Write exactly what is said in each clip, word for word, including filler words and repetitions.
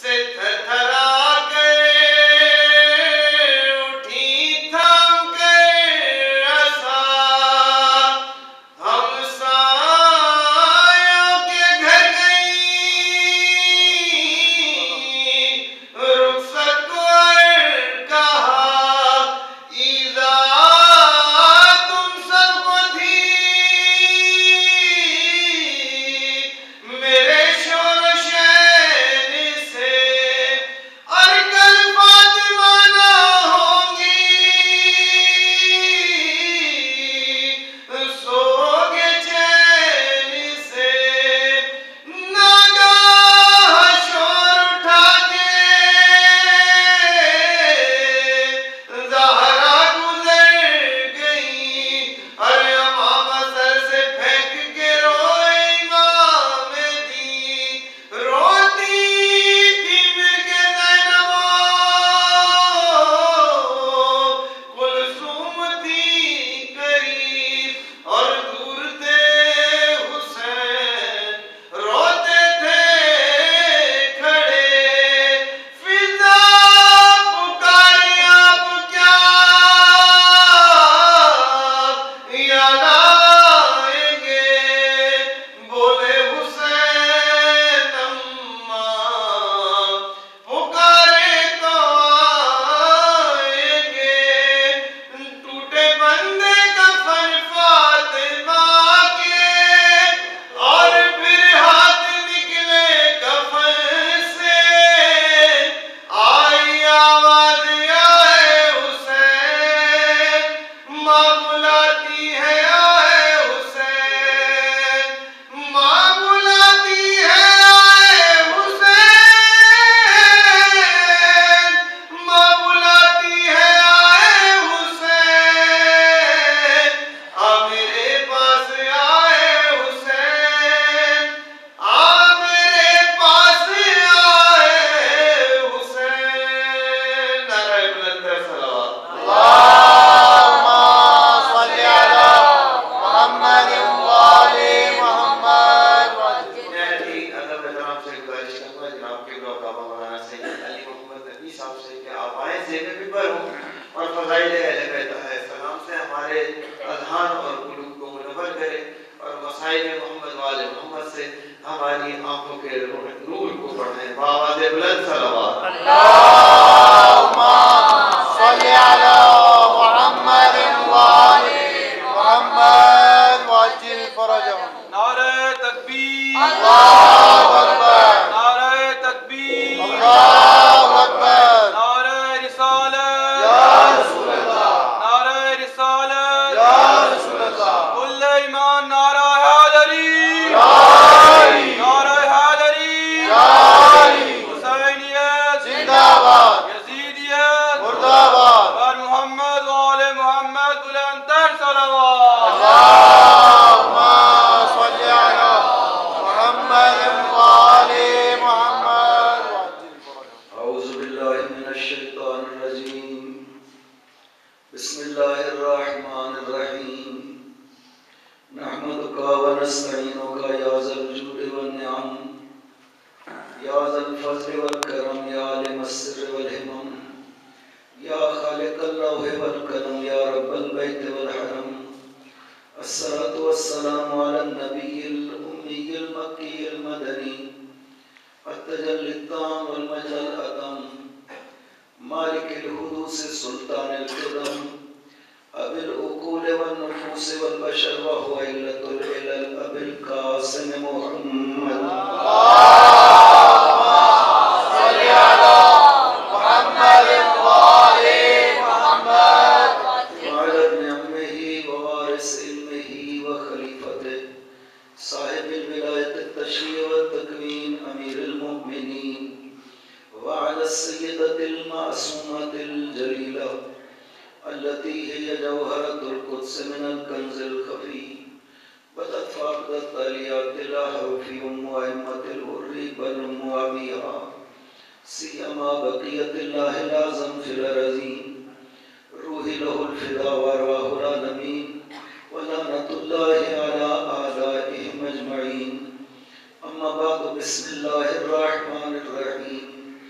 بسم اللہ الرحمن الرحیم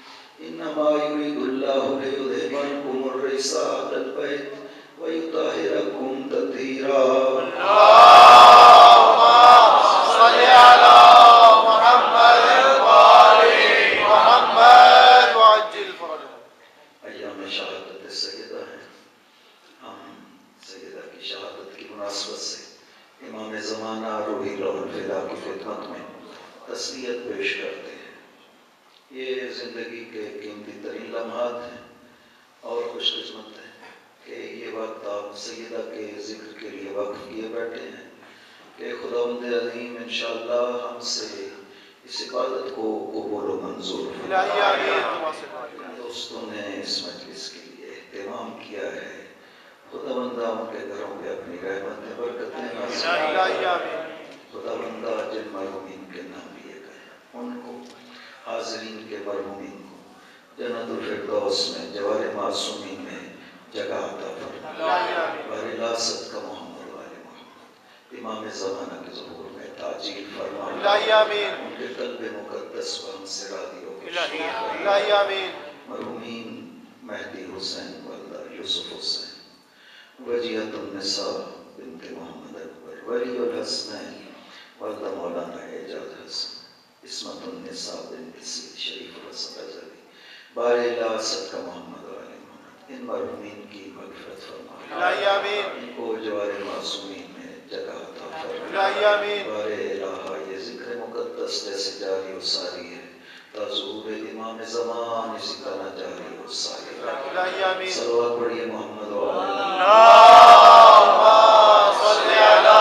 یہ زندگی کے قیمتی ترین لمحات ہیں اور خوش قسمت ہیں کہ یہ وقت آپ سیدہ کے ذکر کے لیے وقف کیے بیٹھے ہیں کہ خداوند عظیم انشاءاللہ ہم سے اس عبادت کو قبول و منظور فرمائے۔ دوستوں نے اس مجلس کے لیے اہتمام کیا ہے، خداوندہ ان کے گھروں پہ اپنی رحمتیں برکتیں نازل فرمائے۔ خداوندہ جن مرحومین کے نام لیے گئے ان کو، حاضرین کے مرحومین کو جنت الفردوس میں جوار معصومین میں جگہ عطا فرمائے۔ بارلا صدقہ محمد والے محمد امام زمانہ کے ظہور میں تاجیل فرمائے، ان کے قلب مقدس و ہم سے راضی ہو کے مرحومین مہدی حسین والدہ یوسف حسین، وجیہت النساء بنت محمد اکبر، ولی الحسنین والدہ مولانا اعجاز حسن، عصمت النساء بنت سید شریف الحسن ازلی، بارلا صدقہ محمد والے محمد ان مرحومین کی مغفرت فرمائے، ان کو جوار معصومین میں جگہ عطا فرمائے۔ بار الہ یہ ذکر مقدس جیسے جاری و ساری ہے تا ظہور امام زمان اسی طرح جاری و ساری ہے۔ صلوات پڑھیے محمد و آل اللہم صلی علی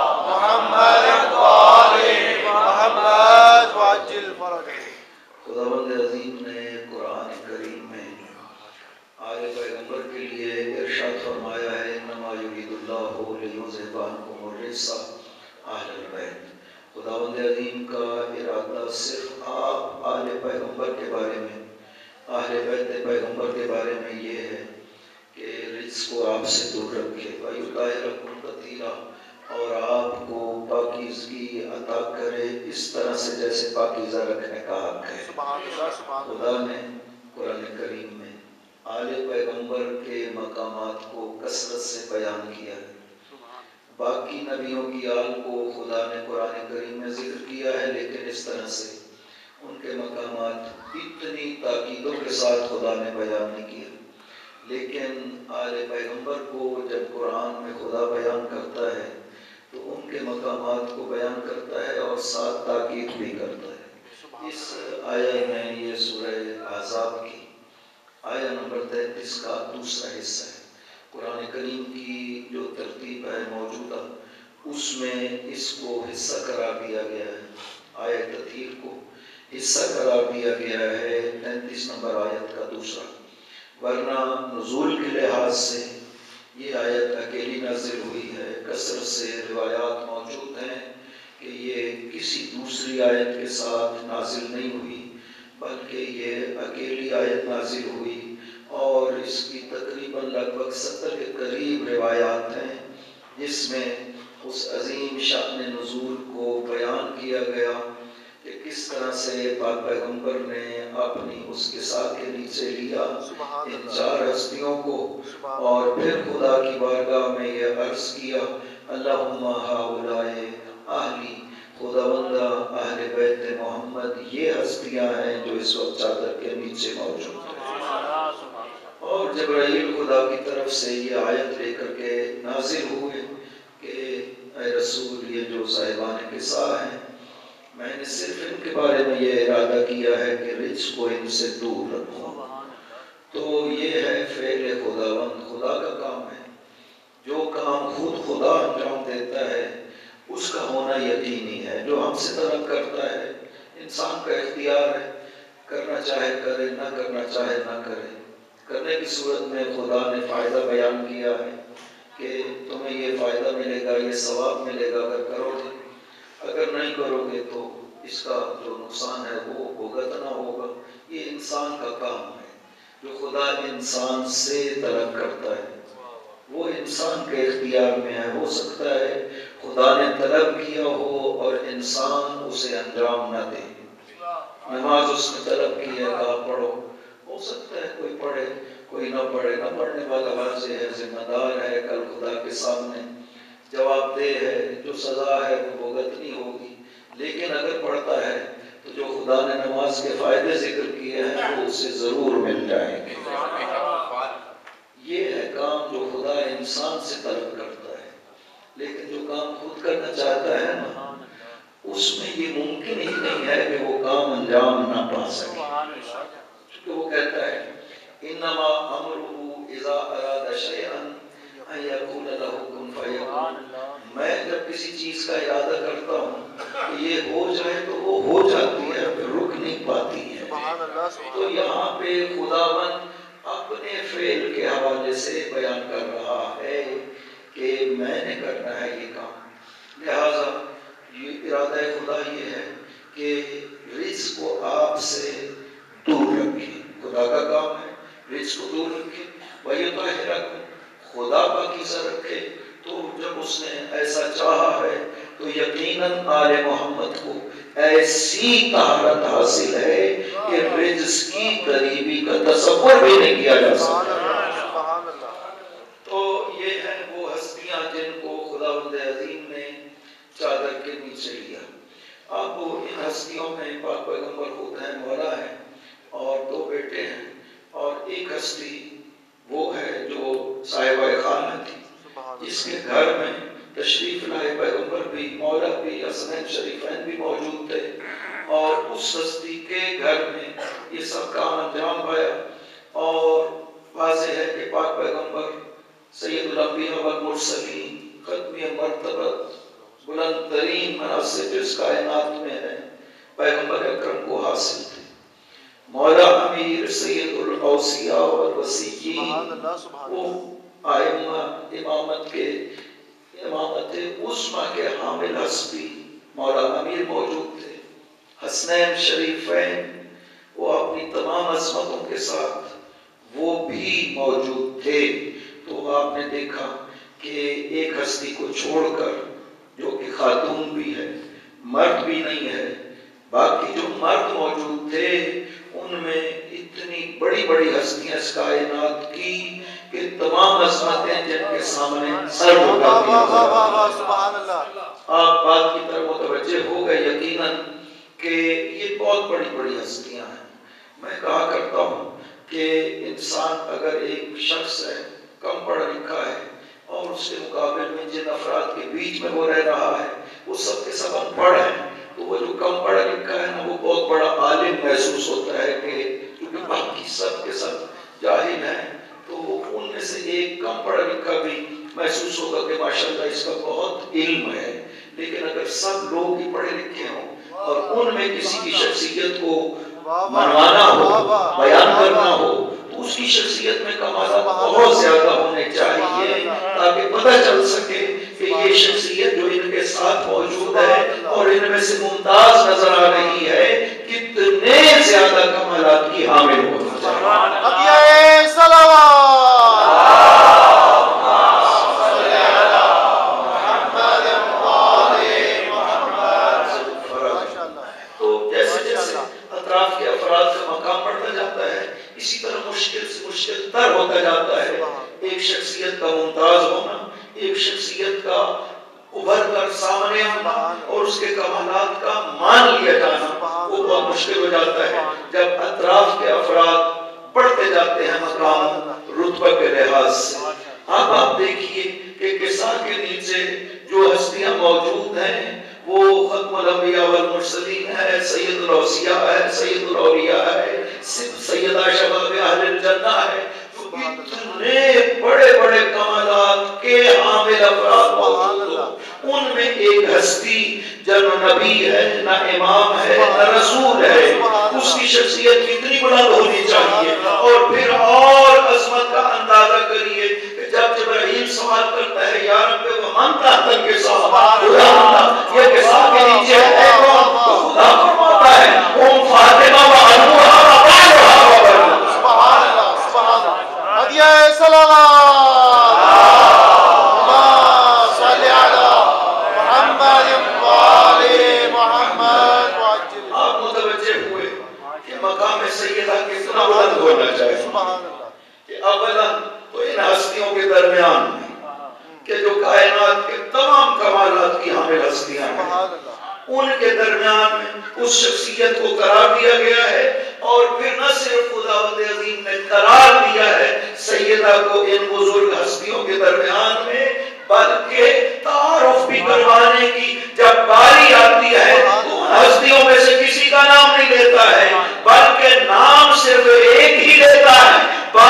محمد و آل محمد وعجل فرجہ۔ خداوند عظیم نے قرآن کریم میں آل پیغمبر کے لیے ارشاد فرمایا ہے، انما یرید اللہ لیذھب عنکم الرجس اہل البیت۔ خداوند عظیم کا ارادہ صرف آپ آل پیغمبر کے بارے میں، اہل بیت پیغمبر کے بارے میں یہ ہے کہ رجس کو آپ سے دور رکھے، وَیُطَہِرَکُمْ تَطْہِیرًا، اور آپ کو پاکیزگی عطا کرے اس طرح سے جیسے پاکیزہ رکھنے کا حق ہے۔ خدا نے قرآن کریم میں آل پیغمبر کے مقامات کو کثرت سے بیان کیا ہے۔ باقی نبیوں کی آل کو خدا نے قرآن کریم میں ذکر کیا ہے، لیکن اس طرح سے ان کے مقامات اتنی تاکیدوں کے ساتھ خدا نے بیان نہیں کیا، لیکن آل پیغمبر کو جب قرآن میں خدا بیان کرتا ہے تو ان کے مقامات کو بیان کرتا ہے اور ساتھ تاکید بھی کرتا ہے۔ اس آیہ میں یہ سورہ احزاب کی آیہ نمبر تینتیس کا دوسرا حصہ ہے۔ قرآن کریم کی جو ترتیب ہے موجودہ اس میں اس کو حصہ قرار دیا گیا ہے، آیہ تطہیر کو حصہ قرار دیا گیا ہے تینتیس نمبر آیت کا دوسرا، ورنہ نزول کے لحاظ سے یہ آیت اکیلی نازل ہوئی ہے۔ کثرت سے روایات موجود ہیں کہ یہ کسی دوسری آیت کے ساتھ نازل نہیں ہوئی، بلکہ یہ اکیلی آیت نازل ہوئی، اور اس کی تقریباً لگ بھگ ستر کے قریب روایات ہیں جس میں اس عظیم شأن نزول کو بیان کیا گیا کہ کس طرح سے پاک پیغمبر نے اپنی اس کسا کے نیچے لیا ان چار ہستیوں کو، اور پھر خدا کی بارگاہ میں یہ عرض کیا، اللہم ہؤلاء اہلی، خداوندہ اہل بیت محمد یہ ہستیاں ہیں جو اس وقت چادر کے نیچے موجود ہیں۔ اور جبرائیل خدا کی طرف سے یہ آیت لے کر کے نازل ہوئے کہ اے رسول یہ جو صاحبان کسا ہیں، میں نے صرف ان کے بارے میں یہ ارادہ کیا ہے کہ رجس کو ان سے دور رکھوں۔ تو یہ ہے فعل خداوند، خدا کا کام ہے۔ جو کام خود خدا انجام دیتا ہے اس کا ہونا یقینی ہے، جو ہم سے طلب کرتا ہے انسان کا اختیار ہے، کرنا چاہے کرے، نہ کرنا چاہے نہ کرے۔ کرنے کی صورت میں خدا نے فائدہ بیان کیا ہے کہ تمہیں یہ فائدہ ملے گا، یہ ثواب ملے گا اگر کرو گے، اگر نہیں کرو گے تو اس کا جو نقصان ہے وہ بھگتنا ہوگا۔ یہ انسان کا کام ہے۔ جو خدا انسان سے طلب کرتا ہے وہ انسان کے اختیار میں ہے۔ ہو سکتا ہے خدا نے طلب کیا ہو اور انسان اسے انجام نہ دے۔ نماز اس نے طلب کیا کہا پڑھو، ہو سکتا ہے کوئی پڑھے کوئی نہ پڑھے، نہ پڑھنے والا واضح ہے، ذمہ دار ہے، کل خدا کے سامنے جواب دہ ہے، جو سزا ہے وہ بھگتنی ہوگی۔ لیکن اگر پڑھتا ہے تو جو خدا نے نماز کے فائدے ذکر کیے ہیں وہ اسے ضرور مل جائیں گے۔ یہ ہے کام جو خدا انسان سے طلب کرتا ہے، لیکن جو کام خود کرنا چاہتا ہے نا اس میں یہ ممکن ہی نہیں ہے کہ وہ کام انجام نہ پا سکے۔ انما امرہ اذا اراد شیئا ان یقول لہ کن فیکون. میں جب کسی چیز کا ارادہ کرتا ہوں کہ یہ ہو جائے تو وہ ہو جاتی ہے، پھر رک نہیں پاتی ہے. تو یہاں پہ خداوند اپنے فعل کے حوالے سے بیان کر رہا ہے کہ میں نے کرنا ہے یہ کام. لہذا یہ ارادہ خدا یہ ہے کہ رزق کو آپ سے دور رکھیں. خدا کا کام ہے رزق کو دور رکھیں. وَيُطَهِّرَكُمْ خدا پاکیزہ رکھے. تو جب اس نے ایسا چاہا ہے تو یقیناً آل محمد کو ایسی طہارت حاصل ہے کہ رزق کی قریبی کا تصور بھی نہیں کیا جا سکتا. تو یہ ہیں وہ ہستیاں جن کو خداوند عظیم نے چادر کے نیچے لیا. اب ان ہستیوں میں پاک پیغمبر خود ہیں، مولا ہیں، اور دو بیٹے ہیں، اور ایک ہستی وہ ہے جو صاحبہ خانہ تھی جس کے گھر میں تشریف لائے پیغمبر بھی، مولا بھی، حسنین شریفین بھی موجود تھے، اور اس ہستی کے گھر میں یہ سب کام انجام پایا. اور واضح ہے کہ پاک پیغمبر سید الانبیاء والمرسلین ختمی مرتبت بلند ترین مناصب اس کائنات میں ہے، پیغمبر اکرم کو حاصل تھے. مولا امیر سید الاوصیاء والوصیین وہ آئمہ امامت کے امامت عظمیٰ کے حامل ہستی مولا امیر موجود تھے. حسنین شریفین وہ اپنی تمام عظمتوں کے ساتھ وہ بھی موجود تھے. تو آپ نے دیکھا کہ ایک ہستی کو چھوڑ کر جو کہ خاتون بھی ہے، مرد بھی نہیں ہے، باقی جو مرد موجود تھے ان میں اتنی بڑی بڑی ہستیاں اس کائنات کی کہ تمام عظمتیں جن کے سامنے سر جھکاتی ہیں. آپ بات کی طرف متوجہ ہو گئے یقیناً کہ یہ بہت بڑی بڑی ہستیاں ہیں. میں کہا کرتا ہوں کہ انسان اگر ایک شخص ہے، کم پڑھا لکھا ہے، اور اس کے مقابل میں جن افراد کے بیچ میں وہ رہ رہا ہے وہ سب کے سب ان پڑھ ہیں، تو وہ جو کم پڑھا لکھا ہے نا وہ بہت بڑا عالم محسوس ہوتا ہے کہ کیونکہ باقی سب کے سب جاہل ہیں. تو ان میں سے ایک کم پڑھا لکھا بھی محسوس ہوگا کہ ماشاءاللہ اس کا بہت علم ہے. لیکن اگر سب لوگ ہی پڑھے لکھے ہوں اور ان میں کسی کی شخصیت کو منوانا ہو، بیان کرنا ہو، تو اس کی شخصیت میں کمالات بہت زیادہ ہونے چاہیے تاکہ پتہ چل سکے کہ یہ شخصیت جو ان کے ساتھ موجود ہے اور ان میں سے ممتاز نظر آ رہی ہے کتنے زیادہ کمالات کی حامل ہونا چاہیے. تو جیسے جیسے اطراف کے افراد کا مقام بڑھتا جاتا ہے اسی طرح مشکل سے مشکل تر ہوتا جاتا ہے. ایک شخصیت کا ممتاز ہونا، ایک شخصیت کا ابھر کر سامنے آنا اور اس کے کمالات کا مان لیا جانا وہ بہت مشکل ہو جاتا ہے جب اطراف کے افراد بڑھتے جاتے ہیں مقام رتبہ کے لحاظ سے. اب آپ دیکھیے کہ کسا کے نیچے جو ہستیاں موجود ہیں وہ ختم الانبیاء والمرسلین ہے، سید الاوصیاء ہے، سید الاولیاء ہے، سیدہ شباب اہل الجنہ ہے. اتنے بڑے بڑے کمالات کے حامل افراد موجود ہوں، ان میں ایک ہستی جب نبی ہے، نہ امام ہے، نہ رسول ہے، اس کی شخصیت کتنی بلند ہونی چاہیے. اور پھر اور عظمت کا اندازہ کریے کہ جب جبرائیل سوال کرتا ہے یا رب ومن تحت الکساء، خدا یہ کساء کے نیچے ہے کون؟ تو خدا فرماتا ہے ام فاطمہ و ابوہا و بالہا و بنوہا. سبحان اللہ، سبحان اللہ. ہدیہ سلام سیدہ کتنا بلند ہونا چاہیے کہ اولا تو ان ہستیوں کے درمیان کہ جو کائنات کے تمام کمالات کی حامل ہستیاں ہیں ان کے درمیان میں اس شخصیت کو قرار دیا گیا ہے. اور پھر نہ صرف خداوند عظیم نے قرار دیا ہے سیدہ کو ان بزرگ ہستیوں کے درمیان میں، بلکہ تعارف بھی کروانے کی جب باری آتی ہے تو ان ہستیوں میں سے کسی کا نام نہیں لیتا ہے بلکہ نام صرف ایک ہی لیتا ہے.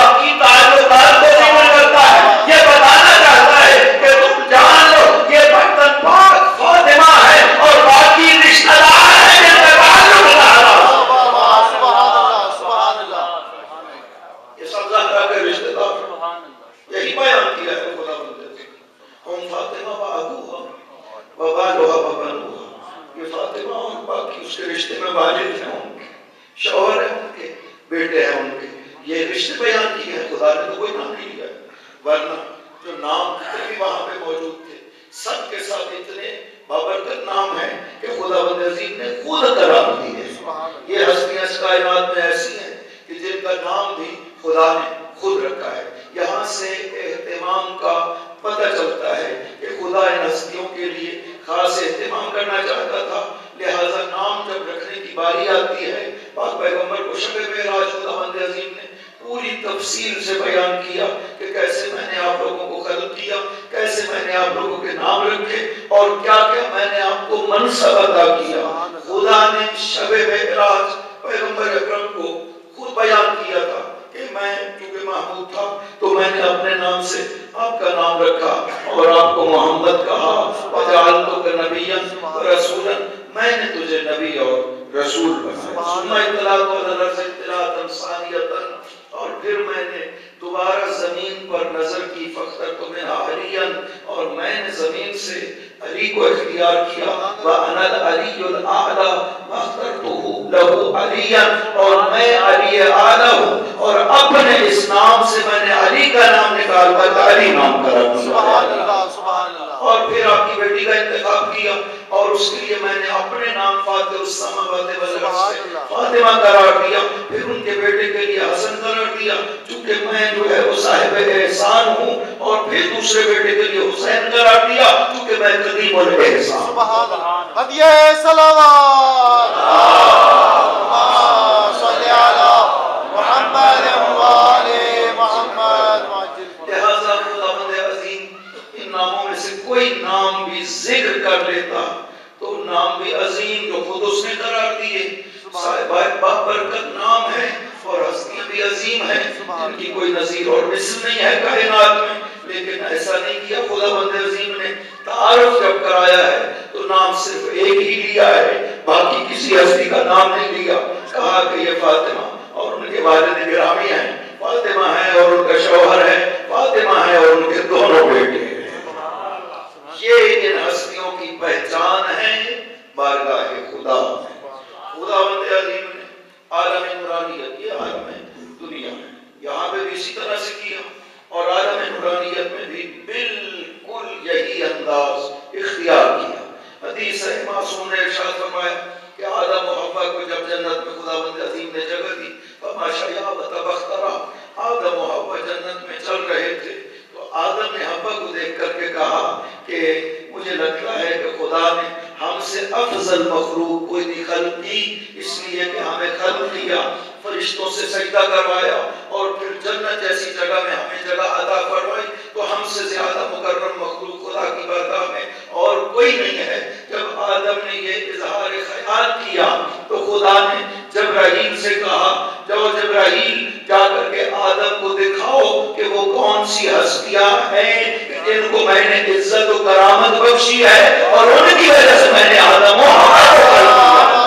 رشتے بیان کیے ہیں، خدا نے تو کوئی نام نہیں لیا، ورنہ جو نام بھی وہاں پہ موجود تھے سب کے ساتھ اتنے بابرکت نام ہیں کہ خداوند عظیم نے خود قرار دی ہے۔ یہ ہستیاں اس کائنات میں ایسی ہیں کہ جن کا نام بھی خدا نے خود رکھا ہے۔ یہاں سے اہتمام کا پتہ چلتا ہے کہ خدا ان ہستیوں کے لیے خاص اہتمام کرنا چاہتا تھا، لہذا نام جب رکھنے کی باری آتی ہے پاک پیغمبر کو شب معراج خداوند عظیم نے پوری تفصیل سے بیان کیا کہ کیسے میں نے آپ لوگوں کو خلق کیا، کیسے میں نے آپ لوگوں کے نام رکھے اور کیا کیا میں نے آپ کو منصب عطا کیا۔ خدا نے شب معراج پیغمبر اکرم کو خود بیان کیا تھا کہ میں چونکہ محمود تھا تو میں نے اپنے نام سے آپ کا نام رکھا اور آپ کو محمد کہا، وَجَعَلْتُكَ نَبِيًّا وَرَسُولًا، میں نے تجھے نبی اور رسول بنایا۔ ثُمَّ اطلعت عَلَى الْأَرْضِ اطلاعًا ثَانِيَةً، اور پھر میں نے دوبارہ زمین پر نظر کی، فاخترت منها علیًا، اور میں نے زمین سے علی کو اختیار کیا، وَأَنَا الْعَلِيُّ الْأَعْلَى وَاخْتَرْتُهُ لَهُ عَلِيًّا، اور میں علی اعلیٰ ہوں اور اپنے اس نام سے میں نے علی کا نام نکال کر علی نام کا رکھ دیا۔ اور پھر آپ کی بیٹی کا انتخاب کیا اور اس کے لیے میں نے اپنے نام فاتح السماوات والارض سے فاطمہ قرار دیا، پھر ان کے بیٹے کے لیے حسن قرار دیا چونکہ میں جو ہے وہ صاحب احسان ہوں، اور پھر دوسرے بیٹے کے لیے حسین قرار دیا چونکہ میں قدیم الاحسان۔ سبحان اللہ، ہدیہ صلوات صلی علی محمد وآل محمد۔ لہذا خداوند عظیم ان ناموں میں سے کوئی نام بھی ذکر کر لیتا تو نام بھی عظیم جو خود اس نے قرار دیے، بابرکت نام ہے اور ہستیاں بھی عظیم ہیں جن کی کوئی نظیر اور مثل نہیں ہے کائنات میں، لیکن ایسا نہیں کیا۔ خداوند عظیم نے تعارف جب کرایا ہے تو نام صرف ایک ہی لیا ہے، باقی کسی ہستی کا نام نہیں لیا۔ کہا کہ یہ فاطمہ اور ان کے والد گرامی ہیں، فاطمہ ہے اور ان کا شوہر ہے، فاطمہ ہے اور ان کے دونوں بیٹے ہیں۔ یہ ان ہستیوں کی پہچان ہے بارگاہ خدا میں۔ خداوند عظیم نے عالم نورانیت، یہ عالم دنیا ہے، یہاں پہ بھی اسی طرح سے کیا، اور عالم نورانیت میں بھی بالکل یہی انداز اختیار کیا۔ حدیث ہے، معصوم نے ارشاد فرمایا کہ آدم و حوا کو جب جنت میں خداوند عظیم نے جگہ دی، فما شاء وتبخترا، آدم و حوا جنت میں چل رہے تھے تو آدم نے حوا کو دیکھ کر کے کہا کہ مجھے لگتا ہے کہ خدا نے ہم سے افضل مخلوق کوئی نہیں خلق کی، اس لیے کہ ہمیں خلق کیا، فرشتوں سے سجدہ کروایا اور پھر جنت جیسی جگہ میں ہمیں جگہ عطا فرمائی، تو ہم سے زیادہ مکرم مخلوق خدا کی بارگاہ میں اور کوئی نہیں ہے۔ جب آدم نے یہ اظہار خیال کیا تو خدا نے جبرائیل سے کہا، جاؤ جبرائیل جا کر کے آدم کو دکھاؤ کہ وہ کون سی ہستیاں ہیں جن کو میں نے عزت و کرامت بخشی ہے اور ان کی وجہ سے میں نے آدم و حوا کو خلق کیا۔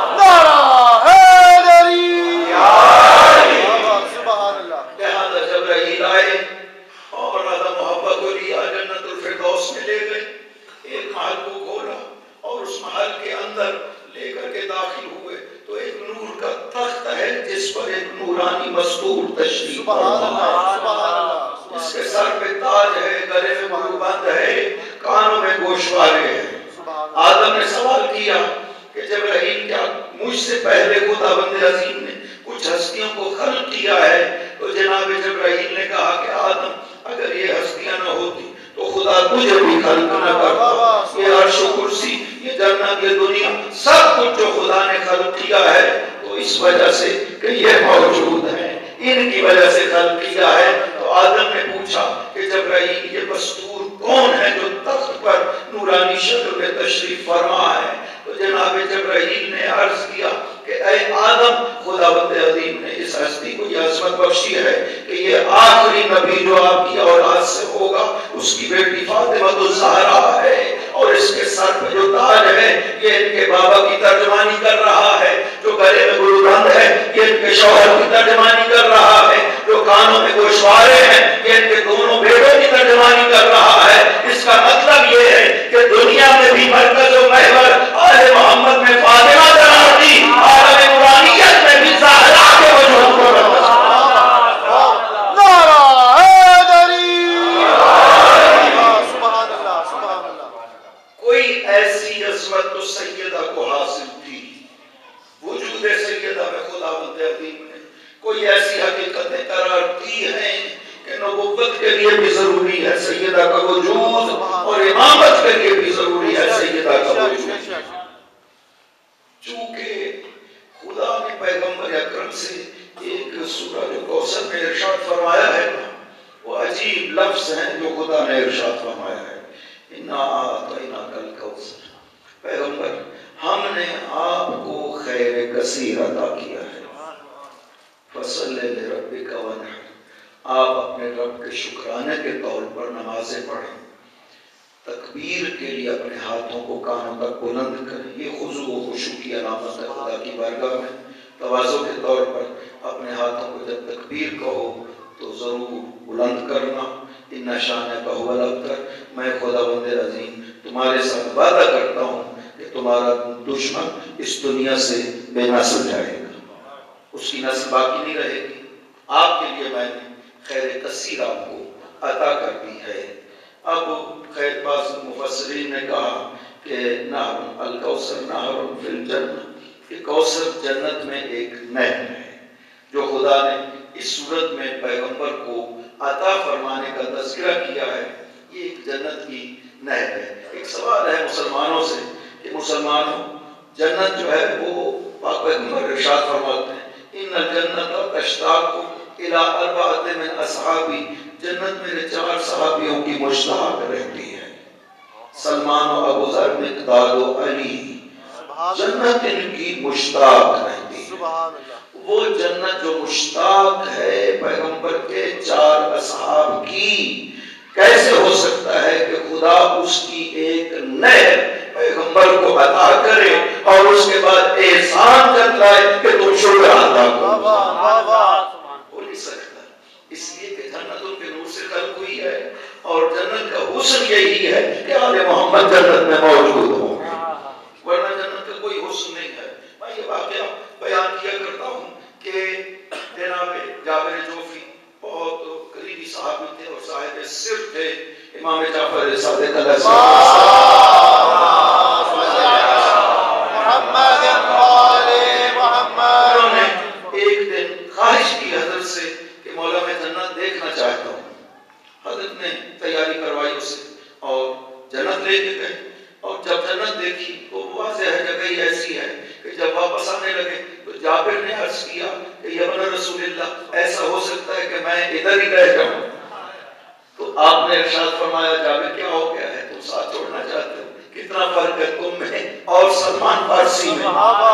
لہذا جبرائیل آئے اور آدم و حوا کو لیا، جنت الفردوس میں لے گئے، ایک محل کو کھولا اور اس محل کے اندر لے کر کے داخل ہوئے تو ایک نور کا تخت ہے جس پر ایک نورانی مستور تشریف فرما، اس کے سر پہ تاج ہے، گلے میں بند ہے، کانوں میں گوشوارے ہیں۔ آدم نے سوال کیا کہ جبرائیل کیا مجھ سے پہلے خداوند عظیم نے کچھ ہستیوں کو خلق کیا ہے؟ تو جناب جبرائیل نے کہا کہ آدم اگر یہ ہستیاں نہ ہوتی تو خدا تجھے بھی خلق نہ کرتا، یہ عرش و کرسی، یہ جنت، یہ دنیا، سب کچھ جو خدا نے خلق کیا ہے تو اس وجہ سے کہ یہ موجود ہیں، ان کی وجہ سے خلق کیا ہے۔ تو آدم نے پوچھا کہ جبرائیل یہ مستور کون ہے جو تخت پر نورانی شکل میں تشریف فرما ہے؟ تو جناب جبرائیل نے عرض کیا کہ اے آدم، خداوند عظیم نے اس ہستی کو یہ عظمت بخشی ہے کہ یہ آخری نبی جو آپ کی اولاد سے ہوگا اس کی بیٹی فاطمہ الزہرا ہے، اور اس کے سر پہ جو تاج ہے یہ ان کے بابا کی ترجمانی کر رہا ہے، جو گلے میں گلوبند ہے یہ ان کے شوہر کی ترجمانی کر رہا ہے، جو کانوں میں گوشوارے ہیں یہ ان کے دونوں بیٹوں کی ترجمانی کر رہا ہے۔ اس کا مطلب یہ ہے کہ دنیا میں بھی مرکز و محور آل محمد میں فاطمہ قرار دی، عالم نورانیت میں بھی زہرا کے وجود کو کوئی ایسی حقیقتیں قرار دی ہیں کہ نبوت کے لیے بھی ضروری ہے سیدہ کا وجود اور امامت کے لیے بھی ضروری ہے سیدہ کا وجود. چونکہ خدا نے پیغمبر اکرم سے ایک سورہ جو کوثر میں ارشاد فرمایا ہے وہ عجیب لفظ ہیں جو خدا نے ارشاد فرمایا ہے. اِنَّا أَعْطَيْنَاكَ الْكَوْثَرَ. پیغمبر ہم نے آپ کو خیر کثیر عطا کیا ہے. فَصَلِّ لِرَبِّكَ وَانْحَرْ. آپ اپنے رب کے شکرانے کے طور پر نمازیں پڑھیں. تکبیر کے لیے اپنے ہاتھوں کو کانوں تک بلند کریں. یہ خضوع و خشوع کی علامت ہے خدا کی بارگاہ میں. تواضع کے طور پر اپنے ہاتھوں کو جب تکبیر کہو تو ضرور بلند کرنا. اِنَّ شَأْنَكَ هُوَ الْأَبْتَرُ. میں خدا بند عظیم تمہارے ساتھ وعدہ کرتا ہوں کہ تمہارا دشمن اس دنیا سے بے نسل جائے گا. اس کی نسل باقی نہیں رہے گی. آپ کے لیے میں نے خیر کثیر آپ کو عطا کر دی ہے. اب خیر بعض مفسرین نے کہا کہ نہر الکوثر نہر فی الجنہ. کہ کوثر جنت میں ایک نہر ہے جو خدا نے اس صورت میں پیغمبر کو عطا فرمانے کا تذکرہ کیا ہے. یہ ایک جنت کی نہر ہے. ایک سوال ہے مسلمانوں سے کہ مسلمانوں جنت جو ہے وہ پاک پیغمبر ارشاد فرماتے ہیں ان الجنت تشتاق الی اربعۃ من اصحابی. جنت میرے چار صحابیوں کی مشتاق رہتی ہے. سلمان و ابو ذر مقداد و علی. جنت ان کی مشتاق رہتی ہے. وہ جنت جو مشتاق ہے پیغمبر کے چار اصحاب کی کیسے ہو سکتا ہے کہ خدا اس کی ایک نہر پیغمبر کو عطا کرے اور اس کے بعد احسان جتلائے کہ تم شکر ادا کرو. ہو نہیں سکتا. اس لیے کہ جنت ان کے نور سے خلق ہوئی ہے اور جنت کا حسن یہی ہے کہ آل محمد جنت میں موجود ہوں. ورنہ جنت کا کوئی حسن نہیں ہے. میں یہ واقعہ بیان کیا کرتا ہوں کہ جناب جابر جوفی بہت قریبی صحابی تھے اور صاحب سر تھے امام جعفر صادق علیہ السلام. انہوں نے ایک دن خواہش کی حضرت سے کہ مولا میں جنت دیکھنا چاہتا ہوں. حضرت نے تیاری کروائی اسے اور جنت لے کے گئے. اور جب جنت دیکھی تو واضح ہے جگہ ہی ایسی ہے کہ جب واپس آنے لگے تو جابر نے عرض کیا کہ یا ابن رسول اللہ ایسا ہو سکتا ہے کہ میں ادھر ہی رہ جاؤں. تو آپ نے ارشاد فرمایا جابر کیا ہو گیا ہے تم ساتھ چھوڑنا چاہتے ہو. کتنا فرق ہے تم میں اور سلمان فارسی میں.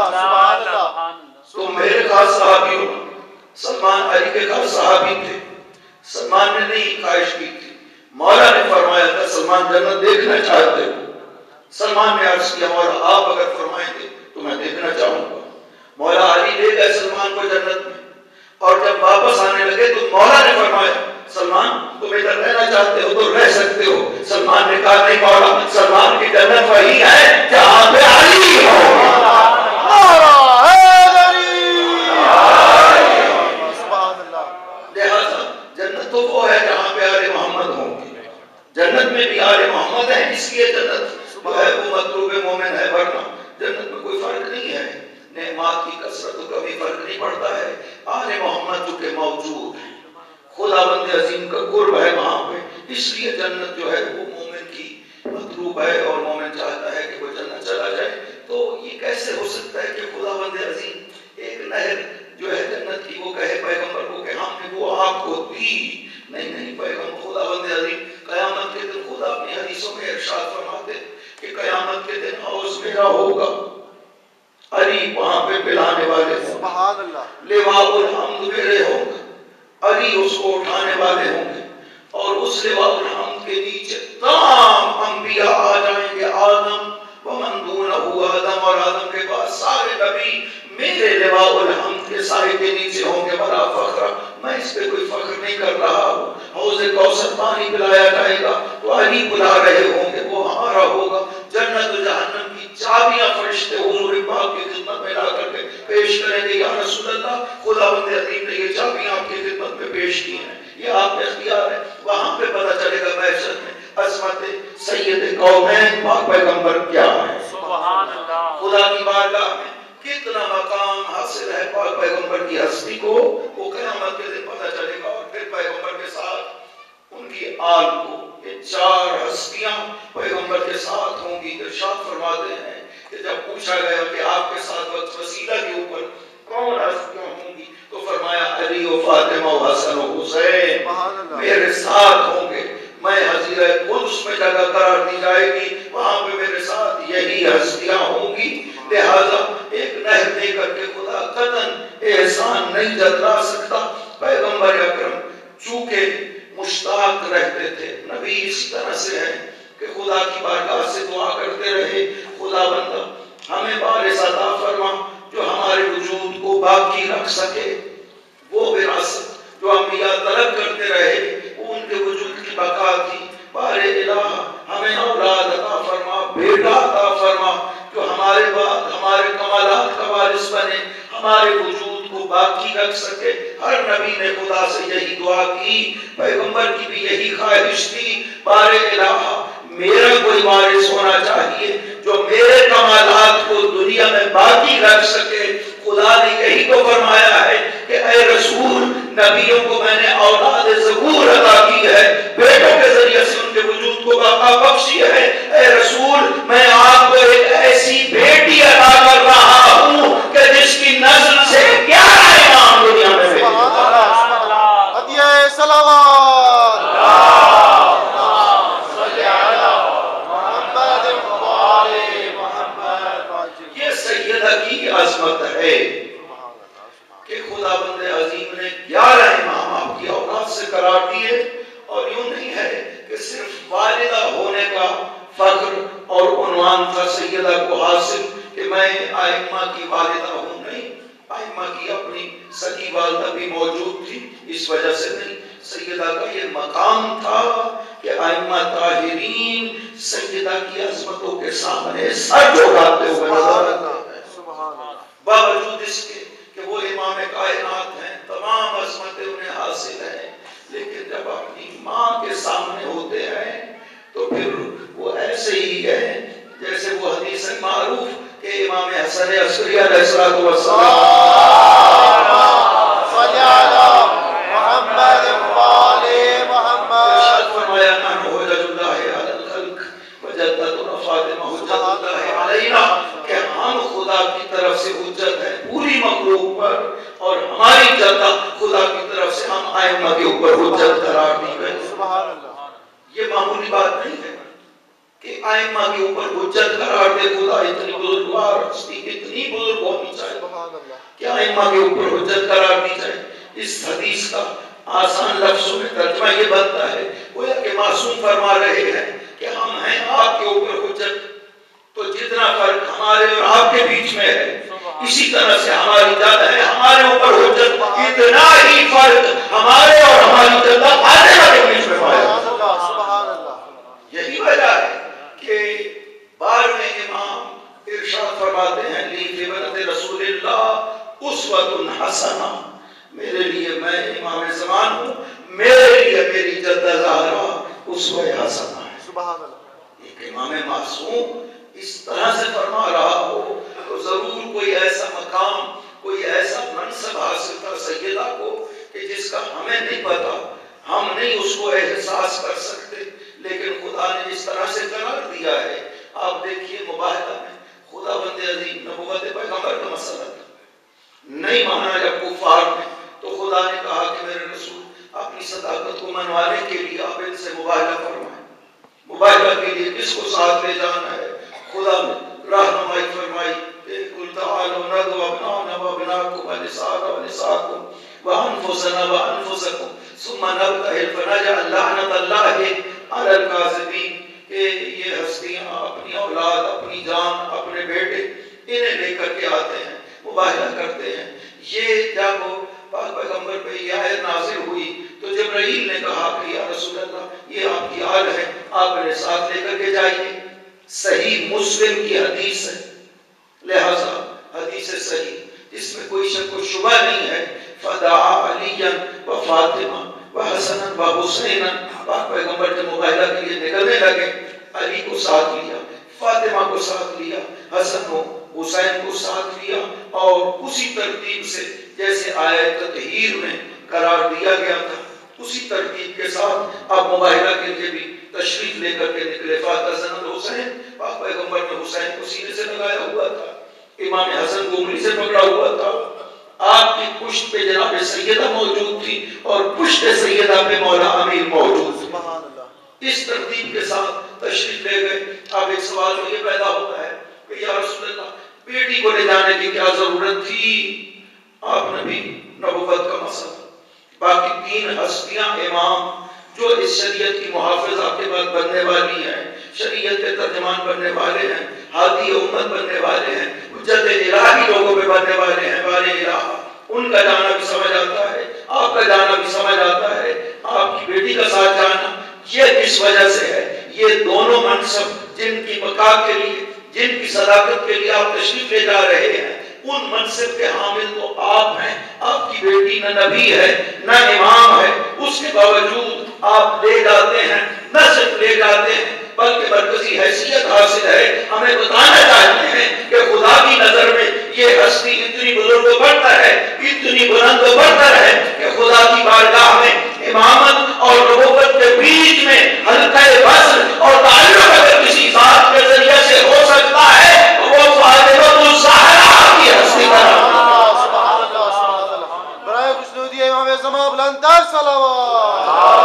تم میرے خاص صحابی ہو. سلمان علی کے خاص صحابی تھے. سلمان نے نہیں خواہش کی تھی. مولا نے فرمایا تھا سلمان جنت دیکھنا چاہتے ہو. سلمان نے عرض کیا مولا آپ اگر فرمائیں گے تو میں دیکھنا چاہوں گا. مولا علی لے گئے سلمان کو جنت میں اور جب واپس آنے لگے تو مولا نے فرمایا سلمان تم ادھر رہنا چاہتے ہو تو رہ سکتے ہو. سلمان نے کہا نہیں مولا سلمان کی جنت وہی ہے جہاں پہ علی ہو. لہذا جنت تو وہ ہے جہاں پہ آل محمد ہوں گے. جنت میں بھی آل محمد ہے اس لیے جنت جو ہے وہ مطلوب مومن ہے. ورنہ جنت میں کوئی فرق نہیں ہے. نعمات کی کثرت تو کبھی فرق نہیں پڑتا ہے. آل محمد چونکہ موجود ہے خدا بند عظیم کا قرب ہے وہاں پہ اس لیے جنت جو ہے وہ مومن کی مطلوب ہے اور مومن چاہتا ہے کہ وہ جنت چلا جائے. تو یہ کیسے ہو سکتا ہے کہ خدا بند عظیم ایک نہر جو ہے جنت کی وہ کہے پیغمبر کو کہ ہم نے وہ آپ کو دی. نہیں نہیں پیغمبر خدا بند عظیم قیامت کے دن خدا اپنی حدیثوں میں ارشاد فرماتے کہ قیامت کے دن حوض میرا ہوگا. علی وہاں پہ پلانے والے ہوں گے. لواء الحمد میرے ہوں گے. علی اس کو اٹھانے والے ہوں گے اور اس لواء الحمد کے نیچے تمام انبیاء آ جائیں گے. آدم ومن دونہ آدم اور آدم کے بعد سارے نبی میرے لواء الحمد کے سائے کے نیچے ہوں گے. بڑا فخر. میں اس پہ کوئی فخر نہیں کر رہا ہوں. حوض کوثر پانی پلایا جائے گا تو علی پلا رہے ہوں گے وہ ہمارا ہوگا. جنت و جہنم کی چابیاں فرشتے حضور پاک کی خدمت میں لا کر کے پیش کریں گے. یا رسول اللہ خدا بند عظیم نے یہ چابیاں آپ کی خدمت میں پیش کی ہیں یہ آپ کے اختیار ہے. وہاں پہ پتہ چلے گا محشر میں عظمت سید قومین پاک پیغمبر کیا ہے. سبحان اللہ. خدا کی بارگاہ میں کتنا مقام حاصل ہے پاک پیغمبر کی ہستی کو وہ سال کو یہ چار ہستیاں پیغمبر کے ساتھ ہوں گی. ارشاد فرماتے ہیں کہ جب پوچھا گیا کہ آپ کے ساتھ وقت وسیلہ کے اوپر کون ہستیاں ہوں گی تو فرمایا علی و فاطمہ و حسن و حسین میرے ساتھ ہوں گے. میں حضیرہ قدس میں جگہ قرار دی جائے گی, وہاں پہ میرے ساتھ یہی ہستیاں ہوں گی. لہذا ایک نہر دے کر کے خدا قطعاً احسان نہیں جتلا سکتا. پیغمبر اکرم چونکہ مشتاق رہتے تھے, نبی اس طرح سے ہیں کہ خدا کی بارگاہ سے دعا کرتے رہے, خدا بندہ ہمیں وارث عطا فرما جو ہمارے وجود کو باقی رکھ سکے. وہ وراثت جو انبیاء طلب کرتے رہے وہ ان کے وجود کی بقا تھی. بار الہ ہمیں اولاد عطا فرما, بیٹا عطا فرما جو ہمارے بعد ہمارے کمالات کا وارث بنے, ہمارے وجود کو باقی رکھ سکے. ہر نبی نے خدا سے یہی دعا کی, پیغمبر کی بھی یہی خواہش تھی. بار الہ میرا کوئی وارث ہونا چاہیے جو میرے کمالات کو دنیا میں باقی رکھ سکے. خدا نے یہی تو فرمایا ہے کہ اے رسول, نبیوں کو میں نے اولاد ظہور عطا کی ہے, بیٹوں کے ذریعے سے ان کے وجود کو بقا بخشی ہے. اے رسول, میں آپ کو ایک ایسی بیٹی عطا کر رہا ہوں کہ جس کی نسل سے گیارہ امام دنیا میں ہیں. ہدیہ صلوات یہ سیدہ کی عظمت ہے کہ خدا بند عظیم نے گیارہ امام آپ کی اولاد سے قرار دیے. اور یوں نہیں ہے کہ صرف والدہ ہونے کا فخر اور عنوان تھا سیدہ کو حاصل کہ میں ائمہ کی والدہ ہوں. نہیں, ائمہ کی اپنی سگی والدہ بھی موجود تھی, اس وجہ سے نہیں. سیدہ کا یہ مقام تھا کہ ائمہ طاہرین سیدہ کی عظمتوں کے سامنے سر جھکاتے ہوئے نظر آتے ہیں. باوجود اس کے کہ وہ امام کائنات ہیں, تمام عظمتیں انہیں حاصل ہیں, لیکن جب اپنی ماں کے سامنے ہوتے ہیں تو پھر وہ ایسے ہی ہے جیسے وہ حدیث معروف کہ امام حسن عسکری علیہ الصلوۃ والسلام صلی علی محمد وآل محمد ارشاد فرمایا نحن حجج اللہ علی الخلق وجدتنا فاطمہ حجج اللہ علینا, کہ ہم خدا کی طرف سے حجت ہے پوری مخلوق پر, اور ہماری جدہ خدا کی طرف سے ہم ائمہ کے اوپر حجت قرار دی گئی. سبحان اللہ. یہ معمولی بات نہیں ہے کہ ائمہ کے اوپر حجت قرار دے خدا. اتنی بزرگوار ہستی اتنی بزرگ ہونی چاہیے کہ ائمہ کے اوپر حجت قرار دی جائے. اس حدیث کا آسان لفظوں میں ترجمہ یہ بنتا ہے گویا کہ معصوم فرما رہے ہیں کہ ہم ہیں آپ کے اوپر حجت, تو جتنا فرق ہمارے اور آپ کے بیچ میں ہے اسی طرح سے ہماری جد ہے ہمارے اوپر حجت, اتنا ہی فرق ہمارے اور ہماری جد فاطمہ کے بیچ میں پایا. یہی وجہ ہے کہ بارہویں امام ارشاد فرماتے ہیں لی فی بنت رسول اللہ اسوۃ حسنہ, میرے لیے میں امام زمان ہوں, میرے لیے میری جدہ زہرا اسوہ حسنہ ہے. سبحان اللہ. ایک امام معصوم اس طرح سے فرما رہا ہو تو ضرور کوئی ایسا مقام, کوئی ایسا منصب حاصل تھا سیدہ کو کہ جس کا ہمیں نہیں پتا, ہم نہیں اس کو احساس کر سکتے, لیکن خدا نے اس طرح سے قرار دیا ہے. آپ دیکھیے مباہدہ میں خدا بند عظیم نبوت پیغمبر کا مسئلہ تھا, نہیں مانا جب کفار نے, تو خدا نے کہا کہ میرے رسول اپنی صداقت کو منوانے کے لیے آپ ان سے مباہدہ فرمائیں. مباہدہ کے لیے کس کو ساتھ لے جانا ہے؟ خدا نے رہنمائی فرمائی کہ قل تعالوا ندعو ابناءنا وابناءکم ونساءنا ونساءکم وانفسنا وانفسکم ثم نبتہل فنجعل لعنت اللہ علی الکاذبین. کہ یہ ہستیاں اپنی اولاد, اپنی جان, اپنے بیٹے انہیں لے کر کے آتے ہیں, مباہدہ کرتے ہیں. یہ جب پاک پیغمبر پہ یہ آیت نازل ہوئی تو جبرائیل نے کہا کہ یا رسول اللہ یہ آپ کی آل ہے, آپ انہیں ساتھ لے کر کے جائیے. صحیح مسلم کی حدیث ہے, لہذا حدیث صحیح اس میں کوئی شک و شبہ نہیں ہے. فدعا علی و فاطمہ و حسن و حسین, پاک پیغمبر کے مباہدہ کے لیے نکلنے لگے, علی کو ساتھ لیا, فاطمہ کو ساتھ لیا, حسن و حسین کو ساتھ لیا, اور اسی ترتیب سے جیسے آیت تطہیر میں قرار دیا گیا تھا اسی ترتیب کے ساتھ آپ مباہلہ کے لیے بھی تشریف لے کر کے نکلے. فاتح زند حسین، پاک پیغمبر نے حسین کو سینے سے لگایا ہوا تھا، امام حسن کو انگلی سے پکڑا ہوا تھا. آپ کی پشت پہ جناب سیدہ موجود تھی اور پشت سیدہ پہ مولا امیر موجود تھی. اس ترتیب کے ساتھ تشریف لے گئے. اب ایک سوال جو یہ پیدا ہوتا ہے کہ یا رسول اللہ بیٹی کو لے جانے کی کیا ضرورت تھی؟ آپ نے بھی نبوت کا مسئلہ، باقی تین ہستیاں امام جو اس شریعت کی محافظ آپ کے بعد بننے والی ہیں، شریعت کے ترجمان بننے والے ہیں، ہادی امت بننے والے ہیں، حجت الہی لوگوں پہ بننے والے ہیں، بار الہ، ان کا جانا بھی سمجھ آتا ہے، آپ کا جانا بھی سمجھ آتا ہے، آپ کی بیٹی کا ساتھ جانا یہ کس وجہ سے ہے؟ یہ دونوں منصب جن کی بقا کے لیے، جن کی صداقت کے لیے آپ تشریف لے جا رہے ہیں، ان منصب کے حامل تو آپ ہیں. آپ کی بیٹی نہ نبی ہے نہ امام ہے، اس کے باوجود آپ لے جاتے ہیں. نہ صرف لے جاتے ہیں بلکہ مرکزی حیثیت حاصل ہے. ہمیں بتانا چاہتے ہیں کہ خدا کی نظر میں یہ ہستی اتنی بزرگ و برتر ہے، اتنی بلند و برتر ہے کہ خدا کی بارگاہ میں امامت اور نبوت کے بیچ میں حلقہ وصل اور تعلق اگر کسی ذات کے ذریعے سے ہو سکتا ہے تو وہ فاطمہ الزہرا کی ہستی کا نام. برائے خوشنودی امام زمان بلندتر صلوات.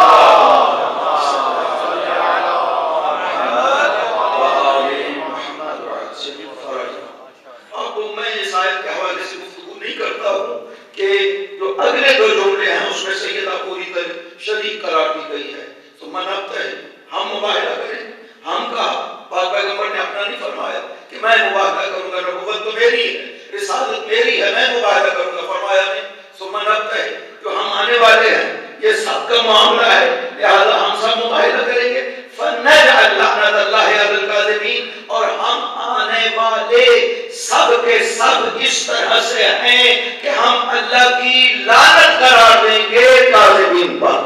اب میں اس آیت کے حوالے سے گفتگو نہیں کرتا ہوں کہ جو اگلے دو جملے ہیں اس میں سیدہ پوری طرح شریک قرار دی گئی ہے. تو منافع ہے ہم مباہلہ کریں. ہم کہا پاک پیغمبر نے اپنا نہیں فرمایا کہ میں مباہلہ کروں گا، نبوت تو میری ہے، رسالت میری ہے، میں مباہلہ کروں گا، فرمایا نہیں. تو منافع ہے جو ہم آنے والے ہیں یہ سب کا معاملہ ہے، لہذا ہم سب مباہلہ کریں گے. فَنَجْعَلْ لَعْنَةَ اللَّهِ عَلَى الْكَاذِبِينَ، اور ہم آنے والے سب کے سب اس طرح سے ہیں کہ ہم اللہ کی لعنت قرار دیں گے کاذبین پر.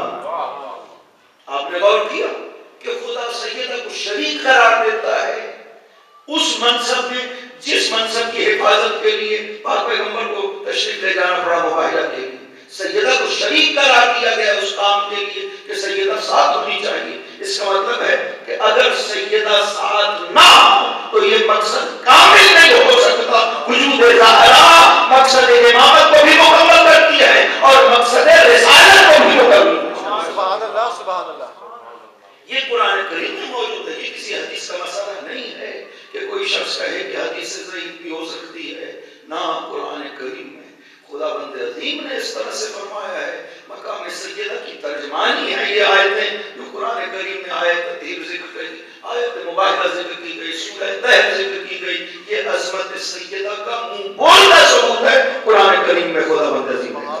آپ نے غور کیا کہ خدا سیدہ کو شریک قرار دیتا ہے اس منصب میں جس منصب کی حفاظت کے لیے پاک پیغمبر کو تشریف لے جانا پڑا مباہلہ کے لیے. سیدہ کو شریک قرار دیا گیا اس کام کے لیے کہ سیدہ ساتھ ہونی چاہیے. اس کا مطلب ہے کہ اگر سیدہ ساتھ نہ ہو تو یہ مقصد کامل نہیں ہو سکتا. وجود ظاہرہ مقصد امامت کو بھی مکمل کرتی ہے اور مقصد رسالت کو بھی مکمل کرتی ہے. سبحان اللہ سبحان اللہ. یہ قرآن کریم میں موجود ہے، یہ کسی حدیث کا مسئلہ نہیں ہے کہ کوئی شخص کہے کہ حدیث سے ضعیف بھی ہو سکتی ہے. نہ، قرآن کریم میں خدا بند عظیم نے اس طرح سے فرمایا ہے. مقام سیدہ کی ترجمانی ہے یہ آیتیں جو قرآن کریم میں آیت تطہیر ذکر کی، آیت مباہلہ ذکر کی گئی، سورہ طہر ذکر کی گئی. یہ عظمت سیدہ کا منہ بولنا ثبوت ہے قرآن کریم میں خدا بند عظیم نے.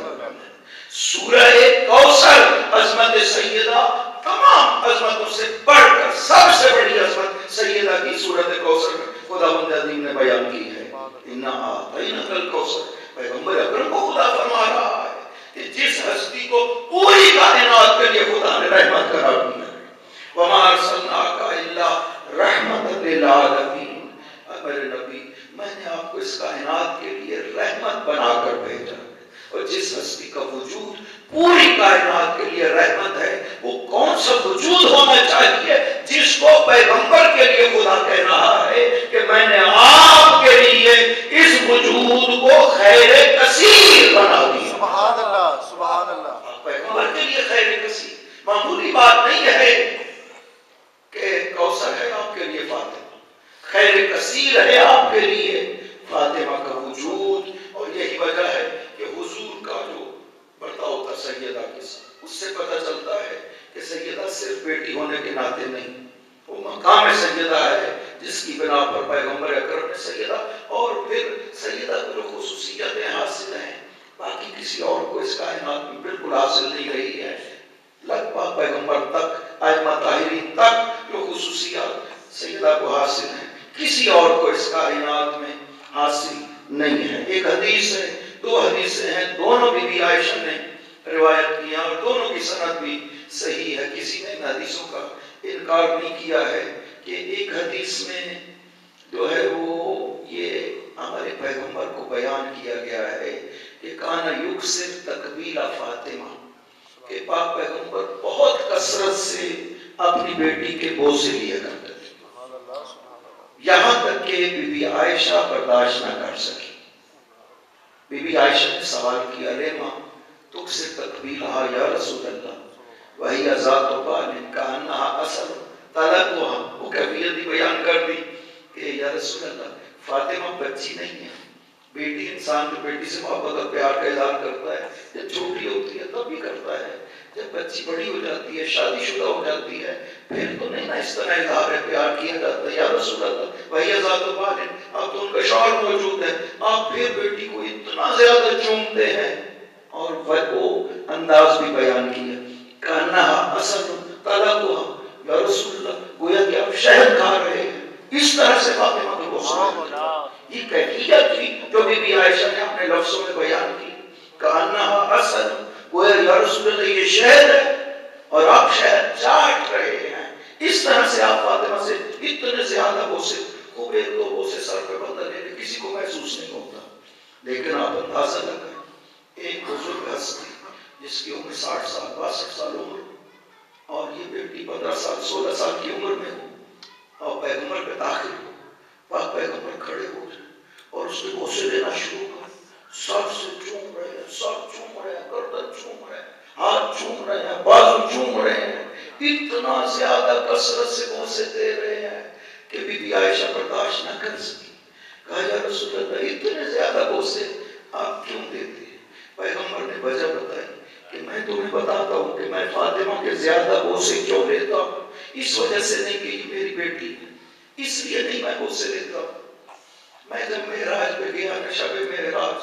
سورہ کوثر عظمت سیدہ تمام عظمتوں سے بڑھ کر سب سے بڑی عظمت سیدہ کی سورۃ کوثر میں خدا بند عظیم نے بیان کی ہے. اِنَّا أَعْطَيْنَاكَ الْكَوْثَرَ، پیغمبر اکرم کو خدا فرما رہا ہے کہ جس ہستی کو پوری کائنات کے لیے خدا نے رحمت قرار دیا ہے. وَمَا أَرْسَلْنَاكَ إِلَّا رَحْمَةً لِلْعَالَمِينَ، میرے نبی میں نے آپ کو اس کائنات کے لیے رحمت بنا کر بھیجا. اور جس ہستی کا وجود پوری کائنات کے لیے رحمت ہے وہ کون سا وجود ہونا چاہیے جس کو پیغمبر کے لیے خدا کہہ رہا ہے کہ میں نے آپ کے لیے اس وجود کو خیر کثیر بنا دیا. سبحان اللہ سبحان اللہ. پیغمبر کے لیے خیر کثیر معمولی بات نہیں ہے کہ کوثر ہے آپ کے لیے فاطمہ، خیر کثیر ہے آپ کے لیے فاطمہ کا وجود. اور یہی وجہ ہے کہ حضور کا جو برتاؤ تھا سیدہ کے ساتھ، اس سے پتہ چلتا ہے کہ سیدہ صرف بیٹی ہونے کے ناطے نہیں، وہ مقام سیدہ ہے جس کی بنا پر پیغمبر اکرم نے سیدہ اور پھر سیدہ کو جو خصوصیتیں حاصل ہیں باقی کسی اور کو اس کائنات میں بالکل حاصل نہیں رہی ہے. لگ بھگ پیغمبر تک، ائمہ طاہرین تک جو خصوصیات سیدہ کو حاصل ہیں کسی اور کو اس کائنات میں حاصل نہیں ہے. ایک حدیث ہے، دو حدیثیں ہیں، دونوں بی بی عائشہ نے روایت کیا اور دونوں کی سند بھی صحیح ہے. کسی نے ان حدیثوں کا انکار نہیں کیا ہے کہ ایک حدیث میں جو ہے وہ یہ ہمارے پیغمبر کو بیان کیا گیا ہے کہ کانا یکثر تقبیل فاطمہ، کہ پاک پیغمبر بہت کثرت سے اپنی بیٹی کے بوسے لیا کرتے تھے، یہاں تک کہ بی بی عائشہ برداشت نہ کر سکی۔ بی بی عائشہ نے سوال کیا، لے ماں تک سے تقبیلہا یا رسول اللہ وہی ذات بال کانہا اثر طلقوہا، وہ کیفیت بیان کر دی کہ یا رسول اللہ فاطمہ بچی نہیں ہے، بیٹی انسان جو بیٹی سے محبت اور پیار کا اظہار کرتا ہے جب چھوٹی ہوتی ہے تب بھی کرتا ہے، جب بچی بڑی ہو جاتی ہے شادی شدہ ہو جاتی ہے پھر تو نہیں نہ اس طرح اظہار پیار کیا جاتا ہے۔ یا رسول اللہ وہی ذات بال، اب تو ان کا شوہر موجود ہے، آپ پھر بیٹی کو اتنا زیادہ چومتے ہیں، اور وہ انداز بھی بیان کیا کانہا اثر طلقوہا، یا رسول اللہ گویا کہ آپ شہد کھا رہے ہیں، اس طرح سے فاطمہ کو بوسہ۔ یہ کیفیت تھی جو بی بی عائشہ نے اپنے لفظوں میں بیان کی، کانہا اثر، گویا یا رسول اللہ یہ شہد ہے اور آپ شہد چاٹ رہے ہیں، اس طرح سے آپ فاطمہ سے اتنے زیادہ بوسے، خوب ایک دو بوسے سر پہ بندہ لے لے، کسی کو محسوس نہیں ہوتا، لیکن آپ اندازہ لگائیں ایک بزرگ ہستی جس کی عمر ساٹھ سال باسٹھ سال عمر اور یہ بیٹی پندرہ سال سولہ سال کی عمر میں ہو اور پیغمبر پہ داخل ہو، پاک پیغمبر کھڑے ہو جائے اور اس کے بوسے لینا شروع کر، سر سے چوم رہے ہیں، سر چوم رہے ہیں، گردن چوم رہے ہیں، ہاتھ چوم رہے ہیں، بازو چوم رہے ہیں، اتنا زیادہ کثرت سے بوسے دے رہے ہیں کہ بی بی عائشہ برداشت نہ کر سکی۔ کہا یا رسول اللہ اتنے زیادہ بوسے آپ کیوں دیتے ہیں؟ پیغمبر نے وجہ بتائی کہ میں تمہیں بتاتا ہوں کہ میں فاطمہ کے زیادہ بوسے کیوں لیتا ہوں، اس وجہ سے نہیں کہ یہ میری بیٹی ہے، اس لیے نہیں میں بوسے لیتا ہوں۔ میں جب معراج پہ گیا نا شب معراج،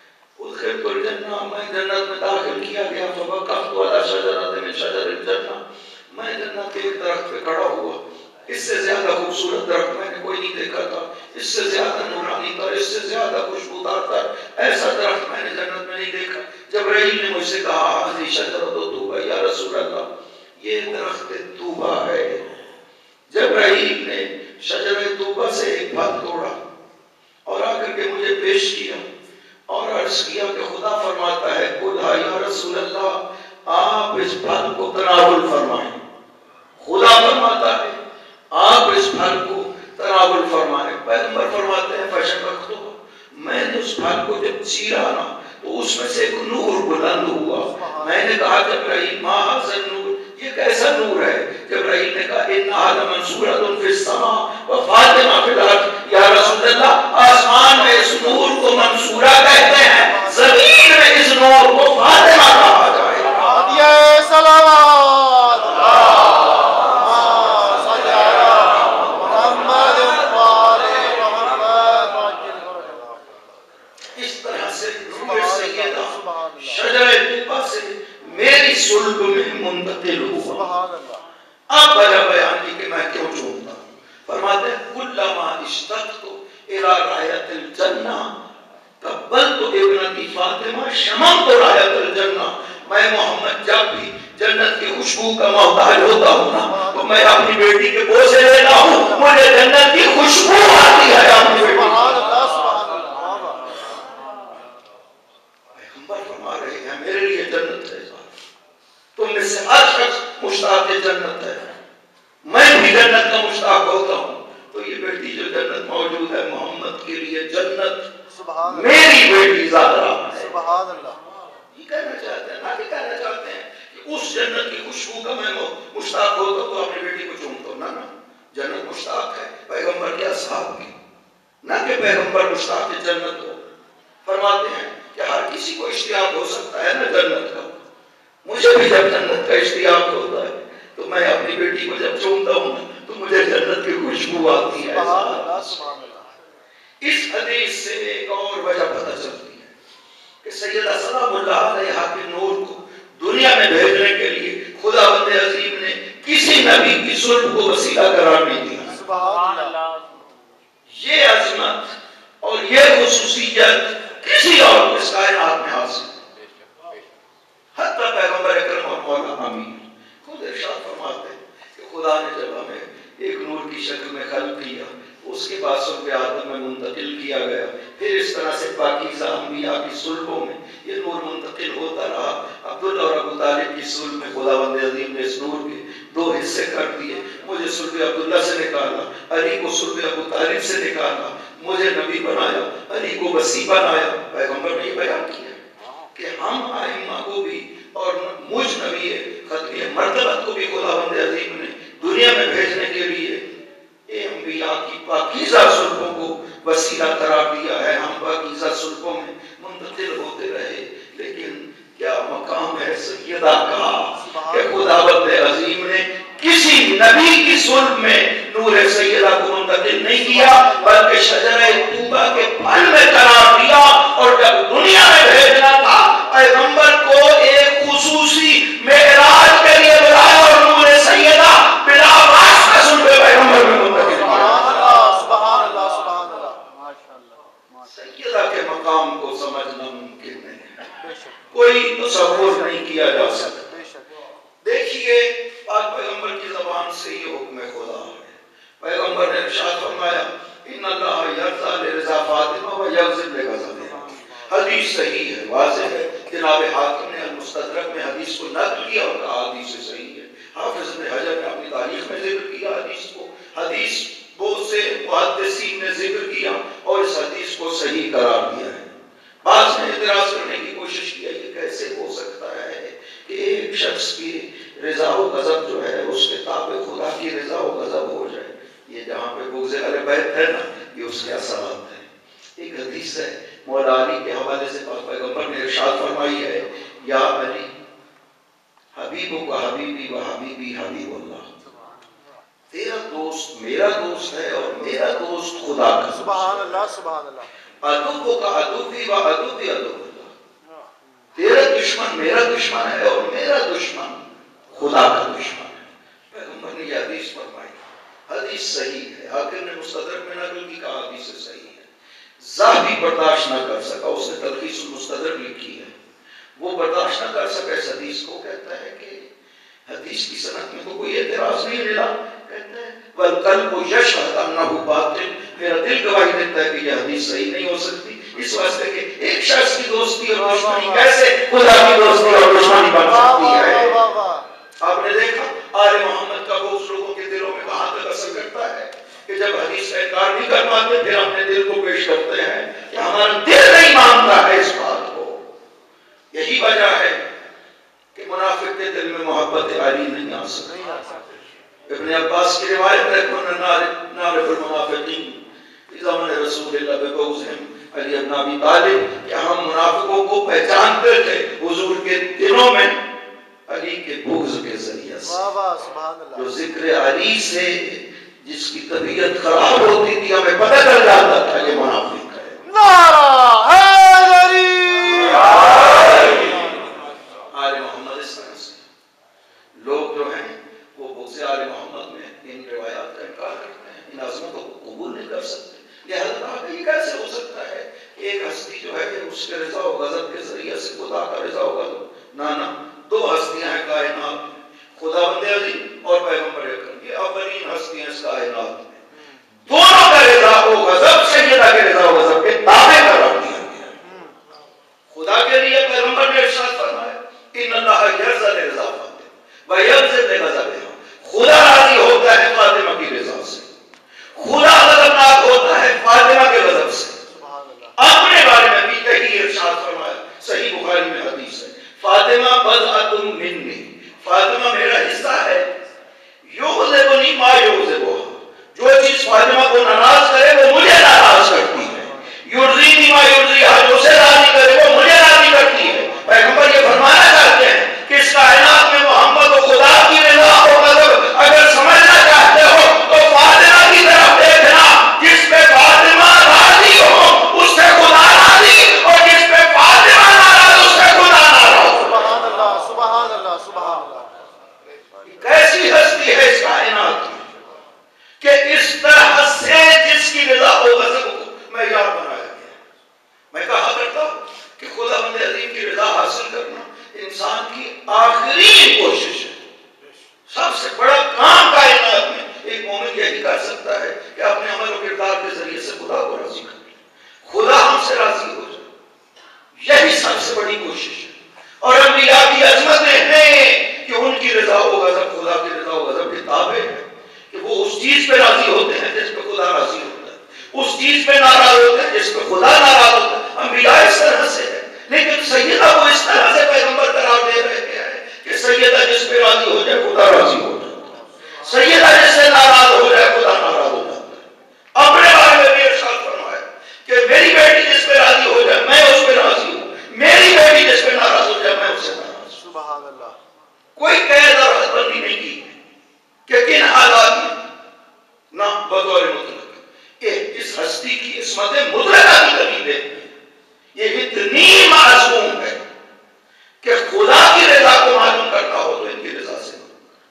ادخلت الجنہ، میں جنت میں داخل کیا گیا، فوقفت علی شجرۃ من شجر الجنہ، میں جنت کے ایک درخت پہ کھڑا ہوا، اس سے زیادہ خوبصورت درخت میں نے کوئی نہیں دیکھا تھا، اس سے زیادہ نورانی تھا، اس سے زیادہ خوشبودار تھا، ایسا درخت میں نے جنت میں نہیں دیکھا۔ جبرائیل نے مجھ سے کہا ہذہ شجرۃ طوبیٰ، یا رسول اللہ یہ درخت طوبیٰ ہے۔ جبرائیل نے شجرہ طوبیٰ سے ایک پھل توڑا اور آ کر کے مجھے پیش کیا اور عرض کیا کہ خدا فرماتا ہے کلھا یا رسول اللہ، آپ اس پھل کو تناول فرمائیں، خدا فرماتا ہے آپ اس پھل کو تناول فرمائیں۔ پیغمبر فرماتے ہیں فشفقت، میں نے اس پھل کو جب چیرا نا تو اس میں سے ایک نور بلند ہوا، میں نے کہا جبرائیل ما ھذا النور، یہ کیسا نور ہے؟ جبرائیل نے کہا انھا لمنصورۃ فی السماء وفاطمہ فی الارض، یا رسول اللہ آسمان میں اس نور کو منصورہ کہتے ہیں، زمین میں اس نور کو فاطمہ کہا جائے گا۔ ہدیہ سلامات میری صلب میں منتقل ہوا۔ اب بڑا بیان کی کہ میں کیوں چونتا ہوں، فرماتے ہیں کلما اشتقت الی رایۃ الجنہ قبلت ابنتی فاطمہ شممت رایۃ الجنہ، میں محمد جب بھی جنت کی خوشبو کا محتاج ہوتا ہوں نا تو میں اپنی بیٹی کے بوسے لیتا ہوں، مجھے جنت کی خوشبو آتی ہے اپنی بیٹی۔ پیغمبر فرما رہے ہیں میرے لیے جنت ہے، تم میں سے ہر شخص مشتاق جنت ہے، میں بھی جنت کا مشتاق ہوتا ہوں، تو یہ بیٹی جو جنت موجود ہے محمد کے لیے جنت میری بیٹی زہرا ہے۔ سبحان اللہ، یہ کہنا چاہتے ہیں، نہ کہ کہنا چاہتے ہیں کہ اس جنت کی خوشبو کا میں مشتاق ہوتا ہوں تو اپنی بیٹی کو چومتا ہوں، نہ نہ، جنت مشتاق ہے پیغمبر کے اصحاب کی، نہ کہ پیغمبر مشتاق جنت ہو۔ فرماتے ہیں کہ ہر کسی کو اشتیاق ہو سکتا ہے نا جنت کا، مجھے بھی جب جنت کا اشتیاق ہوتا ہے تو میں اپنی بیٹی کو جب چومتا ہوں تو مجھے جنت کی خوشبو آتی ہے۔ اس حدیث سے ایک اور وجہ پتہ چلتی ہے کہ سیدہ سلام اللہ علیہا کے نور کو دنیا میں بھیجنے کے لیے خداوند عظیم نے کسی نبی کی صلب کو وسیلہ قرار نہیں دیا۔ سبحان اللہ، یہ عظمت اور یہ خصوصیت کسی اور اس کائنات میں حاصل حتیٰ پیغمبر اکرم اور مولا امین خود ارشاد فرماتے ہیں کہ خدا نے جب ہمیں ایک نور کی شکل میں خلق کیا، اس کے بعد سب کے آدم میں منتقل کیا گیا، پھر اس طرح سے پاکیزہ انبیاء کی صلبوں میں یہ نور منتقل ہوتا رہا۔ عبداللہ اور ابو طالب کی صلح میں خداوند عظیم نے اس نور کے دو حصے کر دیے. مجھے صلب عبداللہ سے نکالا, علی کو صلب ابو طالب سے نکالا, مجھے نبی بنایا, علی کو وصی بنایا. پیغمبر نے یہ بیان کیا کہ ہم ائمہ کو بھی اور مجھ نبی ختمی مرتبت کو بھی خداوند عظیم نے دنیا میں بھیجنے کے لیے اے انبیاء کی پاکیزہ صلبوں کو وسیلہ قرار دیا ہے. ہم پاکیزہ صلبوں میں منتقل ہوتے رہے, لیکن کیا مقام ہے سیدہ کا کہ خداوند عظیم نے کسی نبی کی صلب میں نور سیدہ کو منتقل نہیں کیا, بلکہ شجرہ طوبہ کے پھل میں قرار دیا. اور جب دنیا میں بھیجنا تھا پیغمبر کو ایک خصوصی معراج کے لیے بلایا اور نور سیدہ بلا واسطہ صلب پیغمبر میں منتقل کیا. سبحان اللہ سبحان اللہ ماشاءاللہ. سیدہ کے مقام کو سمجھنا ممکن نہیں, کوئی تصور نہیں کیا جا سکتا. دیکھیے آج پیغمبر کی زبان سے یہ حکم خدا ہے. پیغمبر نے ارشاد فرمایا ان اللہ یرضا لرضا فاطمہ و یغضب لغضبها. حدیث صحیح ہے, واضح ہے. جناب حاکم نے المستدرک میں حدیث کو نقل کیا اور کہا حدیث صحیح ہے. حافظ ابن حجر نے اپنی تاریخ میں ذکر کیا حدیث کو. حدیث بہت سے محدثین نے ذکر کیا اور اس حدیث کو صحیح قرار دیا ہے. بعض نے اعتراض کرنے کی کوشش کیا یہ کیسے ہو سکتا ہے کہ ایک شخص کی رضا و غضب جو ہے اس کے تابع خدا کی رضا و غضب ہو جائے. یہ جہاں پہ بغض اہل بیت ہے نا, یہ اس کے اثرات ہیں. ایک حدیث ہے مولا علی کے حوالے سے پاک پیغمبر نے ارشاد فرمائی ہے یا علی حبیبو کا حبیبی و حبیبی حبیب اللہ. تیرا دوست میرا دوست ہے اور میرا دوست خدا کا. سبحان اللہ سبحان اللہ. عدو کا عدوی و عدوی عدو اللہ. تیرا دشمن میرا دشمن ہے اور میرا دشمن خدا کا دشمن ہے. پیغمبر نے یہ حدیث فرمائی. حدیث صحیح ہے. حاکم نے مستدرک میں نقل کی کہا حدیث صحیح ہے. زاہبی برداشت نہ کر سکا, اس نے تلخیص المستدرک لکھی ہے, وہ برداشت نہ کر سکا اس حدیث کو. کہتا ہے کہ حدیث کی سند میں تو کوئی اعتراض نہیں ملا. کہتا ہے والقلب یشهد انه باطل, میرا دل گواہی دیتا ہے کہ یہ حدیث صحیح نہیں ہو سکتی. اس واسطے کہ ایک شخص کی دوستی اور دشمنی کیسے خدا کی دوستی اور دشمنی بن سکتی ہے. آپ نے دیکھا آل محمد کا بغض لوگوں کے دلوں میں کہاں تک اثر کرتا ہے کہ جب حدیث کا انکار نہیں کر پاتے پھر اپنے دل کو پیش کرتے ہیں کہ ہمارا دل نہیں مانتا ہے اس بات کو. یہی وجہ ہے کہ منافق کے دل میں محبت علی نہیں آ سکتی. ابن عباس کی روایت ہے کہ نعرف المنافقین فی زمن رسول اللہ ببغضهم علی ابن ابی طالب, کہ ہم منافقوں کو پہچانتے تھے حضور کے دنوں میں علی کے بغض کے ذریعے سے. جو ذکر علی سے جس کی طبیعت خراب ہوتی تھی ہمیں پتہ چل جاتا تھا یہ منافق ہے. نعرہ حیدری. آل محمد اس طرح سے لوگ جو ہیں وہ بغض آل محمد میں ان روایات کا انکار کرتے ہیں, ان عظمتوں کو قبول نہیں کر سکتے. لہذا یہ کیسے ہو سکتا ہے کہ ایک ہستی جو ہے اس کے رضا و غضب کے ذریعے سے خدا کا رضا و غضب. نہ نہ, دو ہستیاں ہیں کائنات میں, خداوند عظیم اور پیغمبر اکرم. یہ اولین ہستیاں اس کائنات میں, دونوں کا رضا و غضب سیدہ کے رضا و غضب کے تابع قرار دیا گیا. خدا کے لیے پیغمبر نے ارشاد فرمایا ان اللہ یرضا لرضا فاطمہ و یغضب لغضبها. خدا راضی ہوتا ہے فاطمہ کی رضا سے, خدا غضبناک ہوتا ہے فاطمہ کے غضب سے. اپنے بارے میں بھی یہی ارشاد فرمایا, صحیح بخاری میں حدیث ہے فاطمہ بضعۃ منی, فاطمہ میرا حصہ ہے. یغضبنی ما یغضبها, جو چیز فاطمہ کو ناراض کرے وہ مجھے ناراض کرتی ہے. یرضینی ما یرضیها, جو اسے راضی کرے وہ مجھے راضی کرتی ہے. پیغمبر یہ فرمانا چاہتے ہیں کہ اس کائنات میں محمد و خدا کی رضا و غضب اگر سمجھنا چاہتے ہو تو فاطمہ کی طرف دیکھنا. جس پہ فاطمہ راضی ہو اس سے خدا راضی, اور جس پہ فاطمہ ناراض اس سے خدا ناراض. سبحان اللہ سبحان اللہ سبحان اللہ. کیسی ہستی ہے اس کائنات میں کہ اس طرح سے جس کی رضا و غضب کو معیار بنایا گیا. میں کہا کرتا ہوں کہ خداوند عظیم کی رضا حاصل کرنا انسان کی آخری کوشش ہے. سب سے بڑا کام کائنات میں ایک مومن یہی کر سکتا ہے کہ اپنے عمل و کردار کے ذریعے سے خدا کو راضی کر لے, خدا ہم سے راضی ہو جائے. یہی سب سے بڑی کوشش ہے. اور انبیاء کی عظمتیں ہیں کہ ان کی رضا و غضب خدا کی رضا و غضب کے تابع ہے، کہ وہ اس چیز پہ راضی ہوتے ہیں جس پہ خدا راضی ہوتا ہے، اس چیز پہ ناراض ہوتے ہیں جس پہ خدا ناراض ہوتا ہے۔ انبیاء اس طرح سے ہے، لیکن سیدہ کو اس طرح سے پیغمبر قرار دے رہے ہیں کہ سیدہ جس پہ راضی ہو جائے خدا راضی ہو جاتا ہے، سیدہ جس سے ناراض ہو جائے خدا ناراض ہو جاتا ہے۔ اپنے بارے میں بھی ارشاد فرمایا کہ میری بیٹی جس پہ راضی ہو جائے میں اس پہ راضی ہوں، میری بیٹی جس پہ ناراض ہو جائے میں اس سے ناراض ہوں۔ سبحان اللہ۔ کوئی قید اور حد بندی نہیں کی کہ کن حالات میں، نہ بطور مطلق اس ہستی کی عصمت مطلقہ کی دلیل ہے، یہ اتنی معصوم ہے کہ خدا کی رضا کو معلوم کرنا ہو تو ان کی رضا سے۔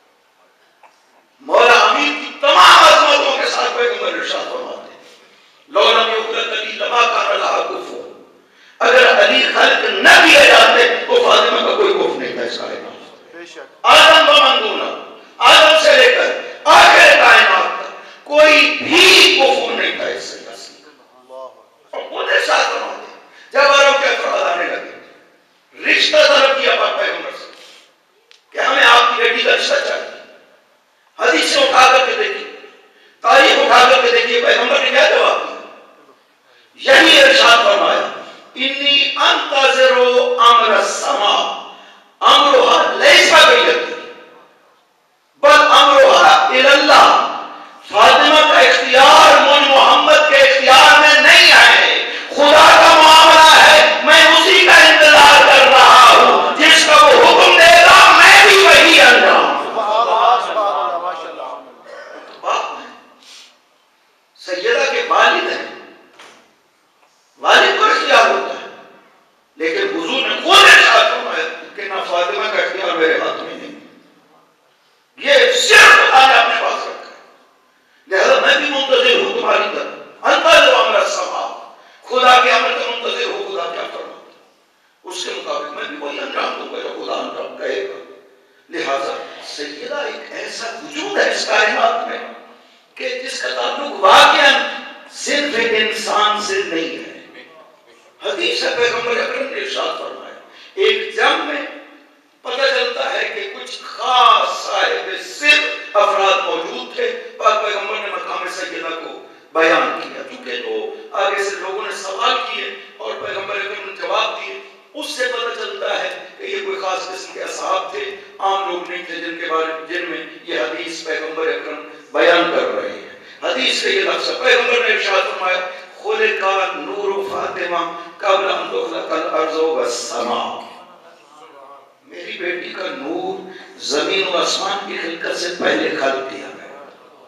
مولا امیر کی تمام عظمتوں کے ساتھ پیغمبر ارشاد فرماتے ہیں لو لم یخلق علی لما کان لها کفو، اگر علی خلق نہ کیے جاتے تو فاطمہ کا کوئی کفر نہیں تھا اس کائنات۔ بے شک آدم و مندونہ، آدم سے لے کر آخر کائنات تک کوئی بھی کفر نہیں تھا اس سے۔ اور خود ارشاد فرماتے ہیں جب عرب کے افراد آنے لگے رشتہ طلب کیا پاک پیغمبر سے کہ ہمیں آپ کی بیٹی کا رشتہ چاہیے، حدیث سے اٹھا کر کے دیکھیے، تاریخ اٹھا کر کے دیکھیے پیغمبر نے کیا جواب دیا۔ یہی ارشاد فرمایا انی انتظر امر السماء امرها لیس بیدی بل امرها الی اللہ۔ فاطمہ کا اختیار مجھ محمد کے اختیار میں نہیں ہے، خدا کا معاملہ ہے، میں اسی کا انتظار کر رہا ہوں، جس کا وہ حکم دے گا میں بھی وہی انجام۔ سبحان اللہ سبحان اللہ ماشاء اللہ۔ باپ ہے، سیدہ کے والد ہیں، والد کو اختیار ہوتا ہے، لیکن حضور نے خود ارشاد فرمایا کہ نہ فاطمہ کا اختیار میرے ہاتھ میں نہیں، یہ صرف خدا نے اپنے پاس رکھا ہے، لہذا میں بھی منتظر ہوں تمہاری طرح، انتظر امر السماء، خدا کے امر کا منتظر ہوں، خدا کیا فرماتا ہے اس کے مطابق میں بھی وہی انجام دوں گا جو خدا انجام کہے گا۔ لہذا سیدہ ایک ایسا وجود ہے اس کائنات میں کہ جس کا تعلق واقعا صرف ایک انسان سے نہیں ہے۔ حدیث ہے پیغمبر اکرم نے ارشاد فرمایا ایک جنگ میں پتہ چلتا ہے کہ کچھ خاص صاحب صرف افراد موجود تھے، پاک پیغمبر نے مقام سیدہ کو بیان کیا، چونکہ جو آگے سے لوگوں نے سوال کیے اور پیغمبر اکرم نے جواب دیے، اس سے پتہ چلتا ہے کہ یہ کوئی خاص قسم کے اصحاب تھے، عام لوگ نہیں تھے جن کے بارے جن میں یہ حدیث پیغمبر اکرم بیان کر رہے ہیں۔ حدیث کے یہ لفظ ہے، پیغمبر نے ارشاد فرمایا خلق نور فاطمہ قبل ان تخلق الارض والسماء، میری بیٹی کا نور زمین و آسمان کی خلقت سے پہلے خلق کیا گیا۔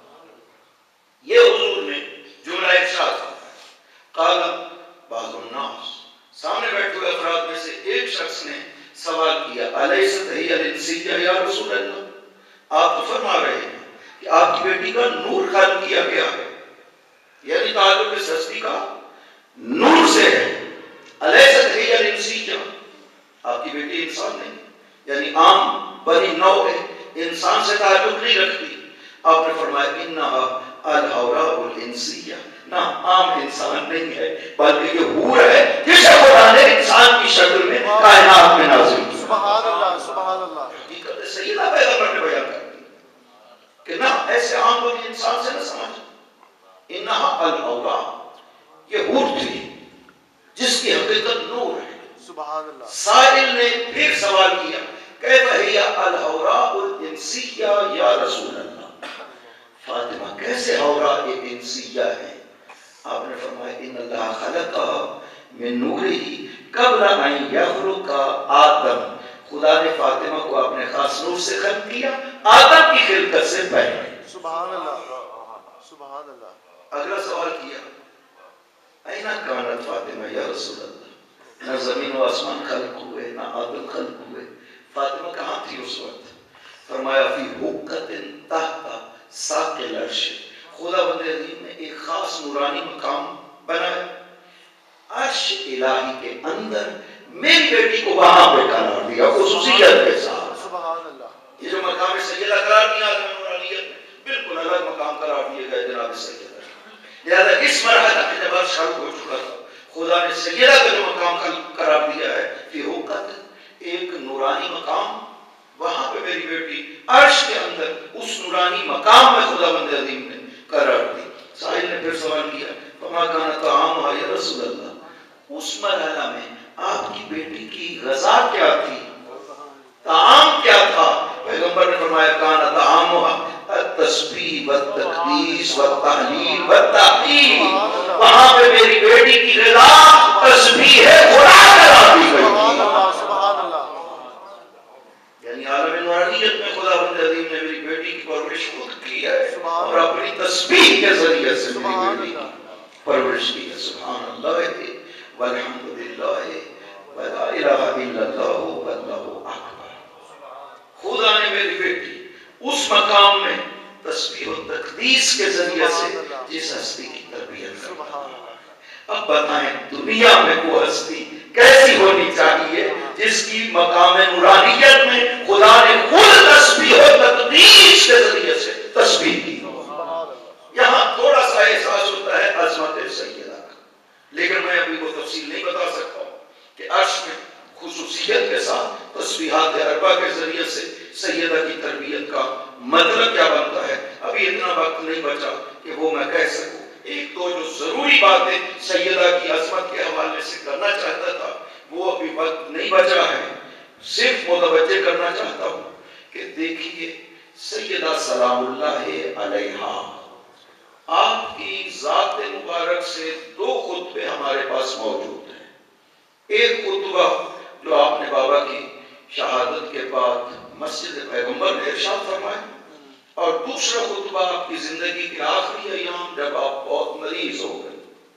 یہ حضور نے جملہ ارشاد فرمایا۔ قال بعض الناس، سامنے بیٹھے ہوئے افراد میں سے ایک شخص نے سوال کیا الیست ہی الانسیہ یا رسول اللہ، آپ تو فرما رہے ہیں کہ آپ کی بیٹی کا نور خلق کیا گیا ہے، یعنی تعلق اس ہستی کا نور سے ہے۔ الیست ہی الانسیہ، آپ کی بیٹی انسان نہیں، یعنی عام بنی نو ہے، انسان سے تعلق نہیں رکھتی۔ آپ نے فرمایا انہا الحوراء الانسیہ، نہ عام انسان نہیں ہے بلکہ یہ حور ہے جسے خدا نے انسان کی شکل میں کائنات میں نازل کیا۔ سبحان اللہ سبحان اللہ۔ حقیقت سیدہ پیغمبر نے بیان کر دی کہ نہ ایسے عام بنی انسان سے نہ سمجھ، انہا الحوراء، یہ حور تھی جس کی حقیقت نور ہے۔ سبحان اللہ۔ سائل نے پھر سوال کیا کیف ہی الحوراء الانسیہ یا رسول اللہ، فاطمہ کیسے حوراء انسیہ ہے؟ آپ نے فرمایا ان اللہ خلقہ من نورہ قبل ان یخلق آدم، خدا نے فاطمہ کو اپنے خاص نور سے خلق کیا آدم کی خلقت سے پہلے۔ سبحان اللہ سبحان اللہ۔ اگلا سوال کیا اینا کانت فاطمہ یا رسول اللہ، نہ زمین و آسمان خلق ہوئے نہ آدم خلق ہوئے، فاطمہ کہاں تھی اس وقت؟ فرمایا فی حقت تحت ساق العرش، خدا بند عظیم نے ایک خاص نورانی مقام بنایا عرش الہی کے اندر، میری بیٹی کو وہاں پہ قرار دیا خصوصیت کے ساتھ۔ سبحان اللہ۔ یہ جو مقام سیدہ قرار دیا عالم نورانیت میں بالکل الگ مقام قرار دیے گئے جناب سیدہ، لہذا اس مرحلہ میں جب عرش خلق ہو چکا تھا خدا نے سیدہ کا جو مقام قرار دیا ہے فی حقت، ایک نورانی مقام وہاں پہ میری بیٹی عرش کے اندر اس نورانی مقام میں خداوند عظیم نے قرار دی. سائل نے پھر سوال کیا فما کان طعامھا یا رسول اللہ، اس مرحلہ میں آپ کی بیٹی کی غذا کیا تھی، طعام کیا تھا؟ پیغمبر نے فرمایا کان طعامھا التسبیح والتقدیس والتحلیل والتحمید. وہاں پہ میری بیٹی کی غذا تسبیح ہے، خدا قرار دی گئی. یعنی عالم نورانیت میں خداوند عظیم نے میری بیٹی کی پرورش خود کی ہے اور اپنی تسبیح کے ذریعے سے میری بیٹی کی پرورش کی ہے. سبحان اللہ والحمد للہ ولا الہ الا اللہ واللہ اکبر. خدا نے میری بیٹی اس مقام میں تسبیح و تقدیس کے ذریعے سے جس ہستی کی تربیت کرتا. اب بتائیں دنیا میں وہ ہستی کیسی ہونی چاہیے جس کی مقام نورانیت میں خدا نے خود تسبیح و تقدیس کے ذریعے سے تسبیح کی. یہاں تھوڑا سا احساس ہوتا ہے عظمت سیدہ کا، لیکن میں ابھی وہ تفصیل نہیں بتا سکتا ہوں کہ عرش میں خصوصیت کے ساتھ تسبیحات اربع کے ذریعے سے سیدہ کی تربیت کا مطلب کیا بنتا ہے. ابھی اتنا وقت نہیں بچا کہ وہ میں کہہ سکوں. ایک دو جو ضروری باتیں سیدہ کی عظمت کے حوالے سے کرنا چاہتا تھا وہ ابھی وقت نہیں بچا ہے. صرف متوجہ کرنا چاہتا ہوں کہ دیکھیے سیدہ سلام اللہ علیہا، آپ کی ذات مبارک سے دو خطبے ہمارے پاس موجود ہیں. ایک خطبہ جو آپ نے بابا کی شہادت کے بعد مسجد پیغمبر نے ارشاد فرمایا، اور دوسرا خطبہ آپ کی زندگی کے آخری ایام جب آپ بہت مریض ہو گئے.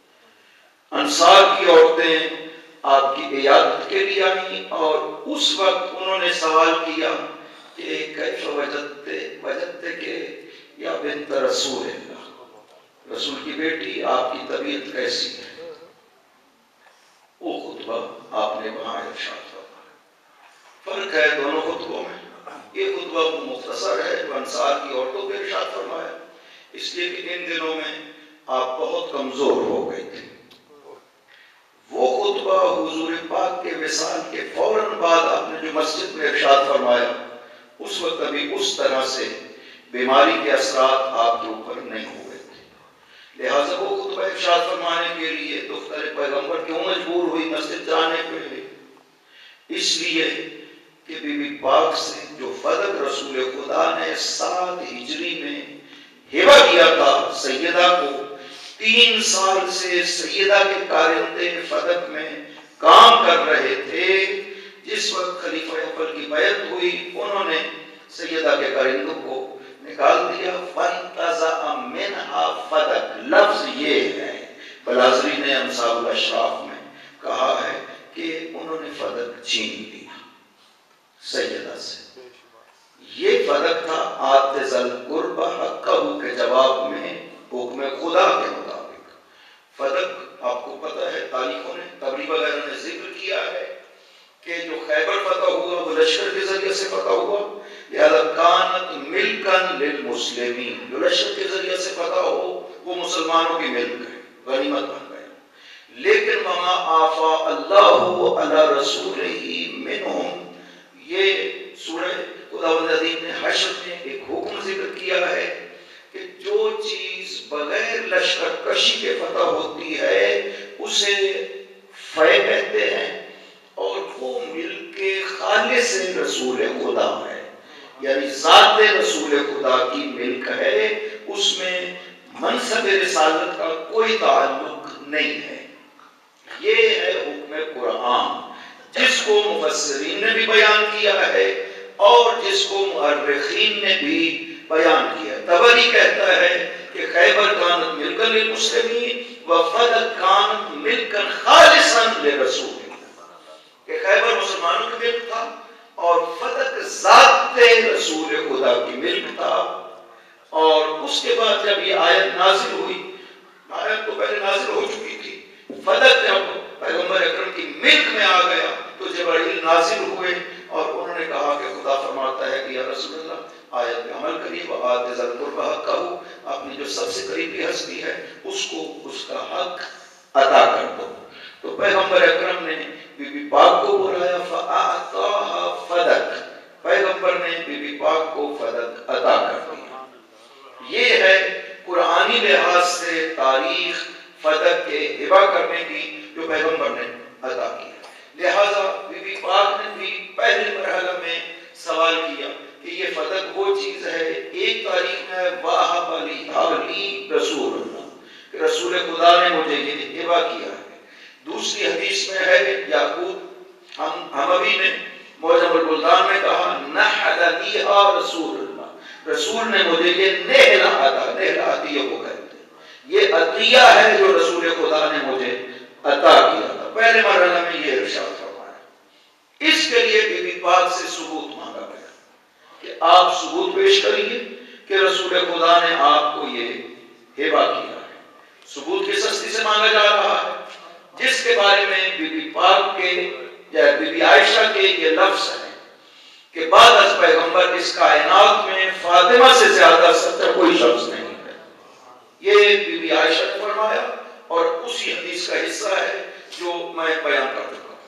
انصار کی عورتیں آپ کی عیادت کے لیے آئیں اور اس وقت انہوں نے سوال کیا کہ کیف وجدتے وجدتے کہ یا بنت رسول اللہ، رسول کی بیٹی آپ کی طبیعت کیسی ہے. وہ خطبہ آپ نے وہاں ارشاد فرمایا. فرق ہے دونوں خطبوں میں. یہ خطبہ مختصر ہے جو انصار کی عورتوں پہ ارشاد فرمایا، اس لیے کہ ان دنوں میں آپ بہت کمزور ہو گئے تھے. وہ خطبہ حضور پاک کے وصال کے فوراً بعد آپ نے جو مسجد میں ارشاد فرمایا، اس وقت ابھی اس طرح سے بیماری کے اثرات آپ کے اوپر نہیں ہوئے تھے. لہٰذا وہ خطبہ ارشاد فرمانے کے لیے دختر پیغمبر کیوں مجبور ہوئی مسجد جانے پہ؟ اس لیے کہ بی بی پاک سے جو فدق رسول خدا نے سات ہجری میں ہبہ کیا تھا سیدہ کو، تین سال سے سیدہ کے کارندے فدق میں کام کر رہے تھے. جس وقت خلیفہ اول کی بیعت ہوئی انہوں نے سیدہ کے کارندوں کو نکال دیا. فانتزع منہا فدق، لفظ یہ ہے بلازری نے انصاب الاشراف میں کہا ہے کہ انہوں نے فدق چھین لیا سیدہ سے. یہ فدق تھا آتِ ذل قربہ حقہ کے جواب میں حکم خدا کے مطابق. فدق آپ کو پتہ ہے، تاریخوں نے تبری وغیرہ نے ذکر کیا ہے کہ جو خیبر فتح ہوا وہ لشکر کے ذریعے سے فتح ہوا، لہذا کانت ملکن للمسلمین، جو لشکر کے ذریعے سے فتح ہو وہ مسلمانوں کی ملک ہے، غنیمت بن گئے. لیکن وما آفا اللہ علی رسولہ منہم، یہ سورہ خداوند عظیم نے حشر میں ایک حکم ذکر کیا ہے کہ جو چیز بغیر لشکر کشی کے فتح ہوتی ہے اسے فے کہتے ہیں، اور وہ ملک خالص رسول خدا ہے، یعنی ذات رسول خدا کی ملک ہے، اس میں منصب رسالت کا کوئی تعلق نہیں ہے. یہ ہے حکم قرآن جس کو مفسرین نے بھی بیان کیا ہے اور جس کو مؤرخین نے بھی بیان کیا. طبری کہتا ہے کہ خیبر کانت ملکن للمسلمین وفدق کانت ملکن خالصا لرسول اللہ، کہ خیبر مسلمانوں کی ملک تھا اور فدق ذات رسول خدا کی ملک تھا. اور اس کے بعد جب یہ آیت نازل ہوئی، آیت تو پہلے نازل ہو چکی تھی، فدق جب پیغمبر اکرم کی ملک میں آ گیا تو جبرائیل نازل ہوئے اور انہوں نے کہا کہ خدا فرماتا ہے کہ یا رسول اللہ آیت پہ عمل کریے، وآتِ ذی القربى حقہ، اپنی جو سب سے قریبی ہستی ہے اس کو اس کا حق ادا کر دو. تو پیغمبر اکرم نے بی بی پاک کو بلایا، فأعطاها فدق، پیغمبر بی بی پاک کو فدق عطا کر دیا۔ یہ ہے قرآنی لحاظ سے تاریخ فدق کے ہبہ کرنے کی جو پیغمبر نے عطا کی۔ لہٰذا بی بی پاک نے بھی پہلے مرحلہ میں سوال کیا کہ یہ فدق وہ چیز ہے، ایک تاریخ میں واہب لی رسول اللہ کہ رسول خدا نے مجھے یہ ہبہ کیا ہے۔ دوسری حدیث میں ہے یعقوب ہم حموی نے معجم البلدان میں کہا نحل لیہا رسول اللہ، رسول نے مجھے یہ نہلا عطا، نہلا عطیہ کو کہتے ہیں، یہ عطیہ ہے جو رسول خدا نے مجھے عطا کیا تھا۔ پہلے مرحلہ میں یہ ارشاد فرمایا۔ اس کے لیے بی بی پاک سے ثبوت مانگا گیا کہ آپ ثبوت پیش کریے کہ رسول خدا نے آپ کو یہ ہبہ کیا ہے۔ ثبوت کس ہستی سے مانگا جا رہا ہے؟ جس کے بارے میں بی بی پاک کے یا بی بی عائشہ کے یہ لفظ ہے کہ بعد از پیغمبر اس کائنات میں فاطمہ سے زیادہ سچا کوئی شخص نہیں ہے۔ یہ بی بی عائشہ نے فرمایا اور اسی حدیث کا حصہ ہے جو میں بیان کر چکا ہوں۔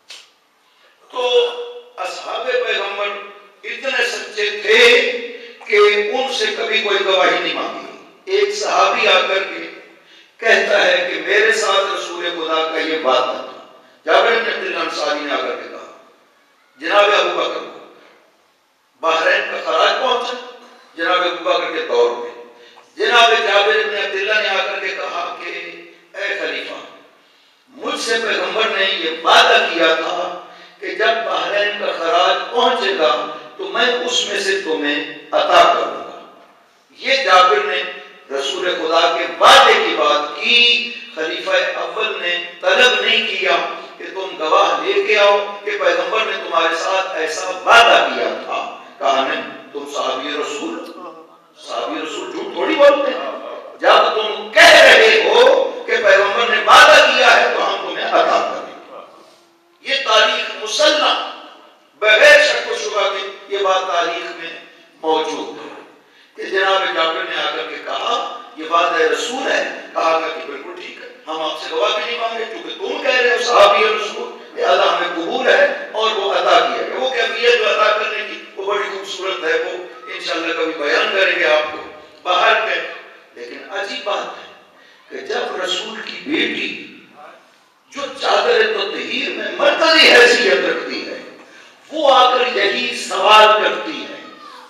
تو اصحاب پیغمبر اتنے سچے تھے کہ ان سے کبھی کوئی گواہی نہیں مانگی۔ ایک صحابی آ کر کے کہتا ہے کہ میرے ساتھ رسول خدا کا یہ وعدہ تھا۔ جابر بن عبد اللہ انصاری نے آ کر کے کہا جناب ابو بکر کو بحرین کا خراج پہنچا جناب ابو بکر کے دور میں۔ جناب جابر بن عبد اللہ نے آ کر کے کہا کہ اے خلیفہ، مجھ سے پیغمبر نے یہ وعدہ کیا تھا کہ جب بحرین کا خراج پہنچے گا تو میں اس میں سے تمہیں عطا کروں گا۔ یہ جابر نے رسول خدا کے وعدے کی بات کی، خلیفہ اول نے طلب نہیں کیا کہ تم گواہ لے کے آؤ کہ پیغمبر نے تمہارے ساتھ ایسا وعدہ کیا تھا۔ کہا نہیں، تم صحابی رسول صحابی رسول جھوٹ تھوڑی بولتے ہیں، جب تم کہہ رہے ہو کہ پیغمبر نے وعدہ کیا ہے تو ہم تمہیں عطا کریں گے۔ یہ تاریخ مسلم بغیر شک و شبہ کے یہ بات تاریخ میں موجود ہے کہ جناب جابر نے آ کر کے کہا یہ وعدہ رسول ہے۔ کہا کہ بالکل ٹھیک ہے، ہم آپ سے گواہ بھی نہیں مانگے کیونکہ تم کہہ رہے ہو صحابی رسول، لہذا ہمیں قبول ہے اور وہ عطا کیا گیا۔ وہ کیفیت جو عطا کرنے کی وہ بڑی خوبصورت ہے، وہ انشاءاللہ کبھی بیان کریں گے آپ کو باہر کے۔ لیکن عجیب بات ہے کہ جب رسول کی بیٹی جو چادر تطہیر میں مرکزی حیثیت رکھتی ہے وہ آ کر یہی سوال کرتی ہے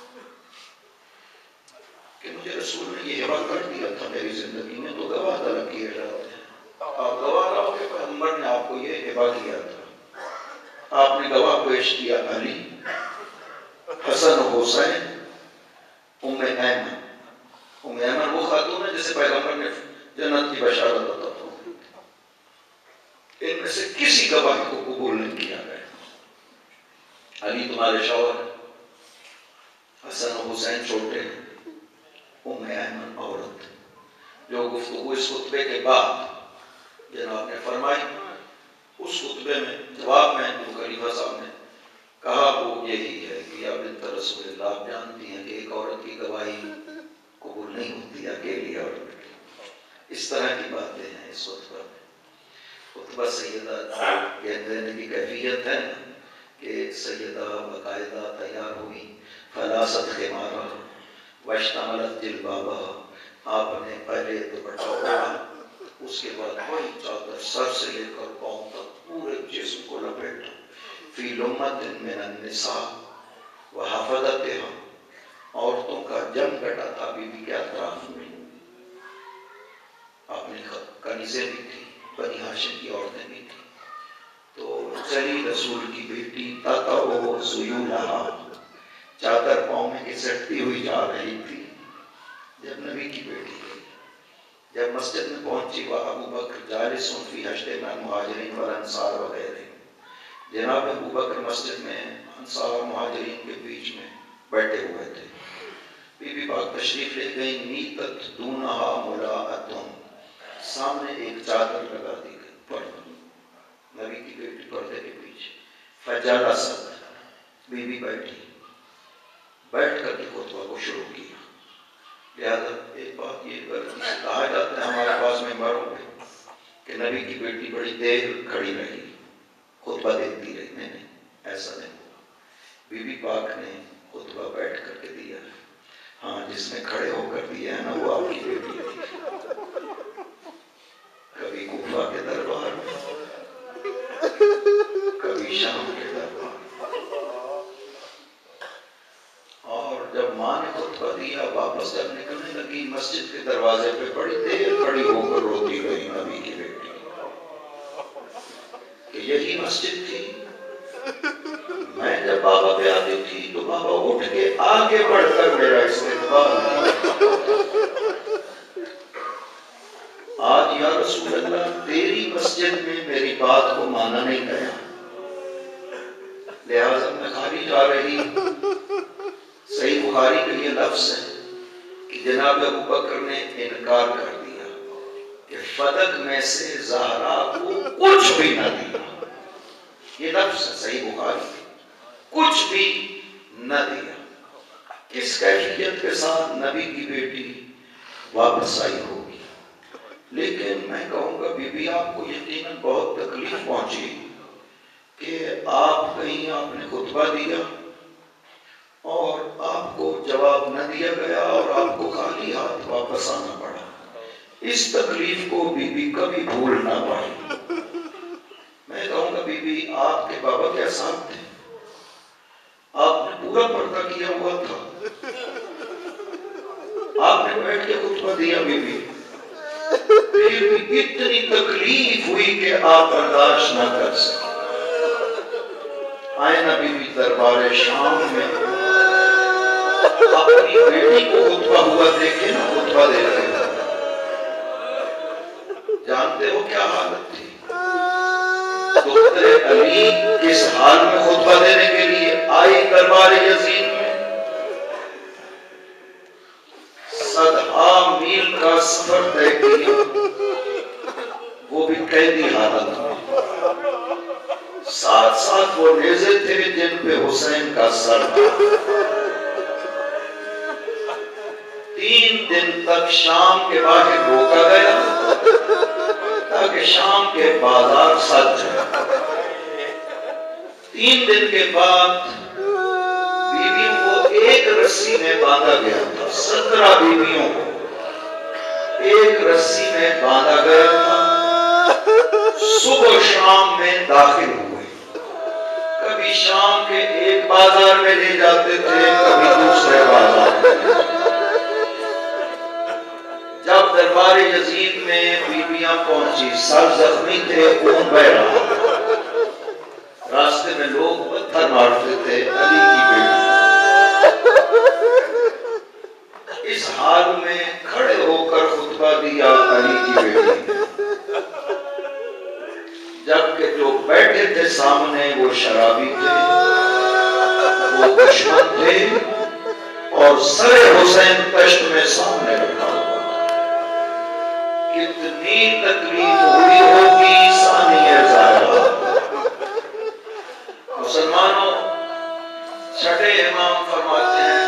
کہ مجھے رسول نے یہ ہبہ کر دیا تھا میری زندگی میں، تو گواہ طلب کیے جاتے ہیں، آپ گواہ رہو کہ پیغمبر نے آپ کو یہ ہبہ کیا تھا۔ آپ نے گواہ پیش کیا علی، حسن و حسین، ام ایمن۔ ام ایمن وہ خاتون ہے جسے پیغمبر نے جنت کی بشارت عطا فرمائی۔ ان میں سے کسی گواہ کو قبول نہیں کیا گیا۔ علی تمہارے شوہر ہیں، حسن و حسین چھوٹے ہیں، ام ایمن عورت جو گفتگو اس خطبے کے بعد جناب نے فرمائی، اس خطبے میں جواب میں جو خلیفہ صاحب نے کہا وہ یہی ہے کہ یا بنت رسول اللہ، آپ جانتی ہیں کہ ایک عورت کی گواہی قبول نہیں ہوتی اکیلی عورت۔ اس طرح کی باتیں ہیں اس خطبہ میں۔ خطبہ سیدہ کہنے کی کیفیت ہے کہ سیدہ باقاعدہ تیار ہوئی، فلاست خمارہ واشتملت جلبابہ، آپ نے پہلے دوپٹہ اوڑھا، اس کے بعد بڑی چادر سر سے لے کر پاؤں تک پورے جسم کو لپیٹا، فی لمت من النساء وحفظتها، عورتوں کا جم کٹا تھا بی بی کے اطراف میں۔ آپ نے کنیزیں بھی تھی، بنی ہاشم کی عورتیں بھی تھیں۔ تو چلی رسول کی بیٹی تطأ ذیولہا، چادر پاؤں میں گھسٹتی ہوئی جا رہی تھی جب نبی کی بیٹی گئی۔ جب مسجد میں پہنچی وہ ابو بکر جالس فی حشد میں مہاجرین والانصار وغیرہ، جناب ابو بکر مسجد میں انصار مہاجرین کے بیچ میں بیٹھے ہوئے تھے۔ بی بی پاک تشریف لے گئی، نیتت دونہا ملاءتن، سامنے ایک چادر لگا دی گئی پردہ، نبی کی بیٹی پردے کے پیچھے۔ فجلست، بی بی بیٹھی، بیٹھ کر کے خطبہ کو شروع کیا۔ لہذا ایک بات یہ کہا جاتا ہے ہمارے پاس ممبروں پہ کہ نبی کی بیٹی بڑی دیر کھڑی رہی، خطبہ دیتی رہی، نہیں نہیں ایسا نہیں ہوا۔ بی بی پاک نے خطبہ بیٹھ کر کے دیا ہے. ہاں جس نے کھڑے ہو کر دیا ہے نا وہ آپ کی بیٹی تھی. کبھی کوفہ کے دربار میں، کبھی شام کے دربار میں. اور جب ماں نے خطبہ دیا واپس جب نکلنے لگی مسجد کے دروازے پہ بڑی دیر کھڑی ہو کر روتی رہی نبی کی بیٹی کہ یہی مسجد تھی. میں جب بابا پہ آتی تھی تو بابا اٹھ کے آگے بڑھ کر میرا استقبال کیا. آج یا رسول اللہ تیری مسجد میں میری بات کو مانا نہیں گیا، لہٰذا میں خالی جا رہی. صحیح بخاری کے یہ لفظ ہے کہ جناب ابو بکر نے انکار کر دیا کہ فتق میں سے زہرا کو کچھ بھی نہ دیا. یہ لفظ ہے صحیح بخاری، کچھ بھی نہ دیا. کس کیفیت کے ساتھ نبی کی بیٹی واپس آئی ہوگی. لیکن میں کہوں گا بی بی آپ کو یقیناً بہت تکلیف پہنچی کہ آپ کہیں آپ نے خطبہ دیا اور آپ کو جواب نہ دیا گیا اور آپ کو خالی ہاتھ واپس آنا پڑا. اس تکلیف کو بی بی کبھی بھول نہ پائی. میں کہوں گا بی بی آپ کے بابا کے صاحب تھے، آپ نے پورا پردہ کیا ہوا تھا، آپ نے بیٹھ کے خطبہ دیا بی بی، پھر بھی اتنی تکلیف ہوئی کہ آپ برداشت نہ کر سکے. آئے نا بی بی دربار شام میں اپنی بیٹی کو خطبہ ہوا دیکھے نا، خطبہ دیکھے جانتے ہو کیا حالت تھی. دختر علی کس حال میں خطبہ دینے کے لیے آئی دربار یزید میں. صدہا میل کا سفر طے کیا، وہ بھی قیدی حالت میں. ساتھ ساتھ وہ نیزے تھے جن پہ حسین کا سر تھا. تین دن تک شام کے باہر روکا گیا تاکہ شام کے بازار سج جائے. تین دن کے بعد بیویوں کو ایک رسی میں باندھا گیا تھا. سترہ بیویوں کو ایک رسی میں باندھا گیا تھا. صبح شام میں داخل ہوئے. کبھی شام کے ایک بازار میں لے جاتے تھے، کبھی دوسرے بازار میں. جب دربار یزید میں بیویاں پہنچی، سر زخمی تھے، خون بہ رہا. راستے میں لوگ پتھر مارتے تھے. علی کی بیٹی اس حال میں کھڑے ہو کر خطبہ دیا علی کی بیٹی، جبکہ جو بیٹھے تھے سامنے وہ شرابی تھے، وہ دشمن تھے اور سر حسین پشت میں سامنے رکھا ہوا. کتنی تکلیف ہوئی ہوگی ثانیہ ضائع. مسلمانوں چھٹے امام فرماتے ہیں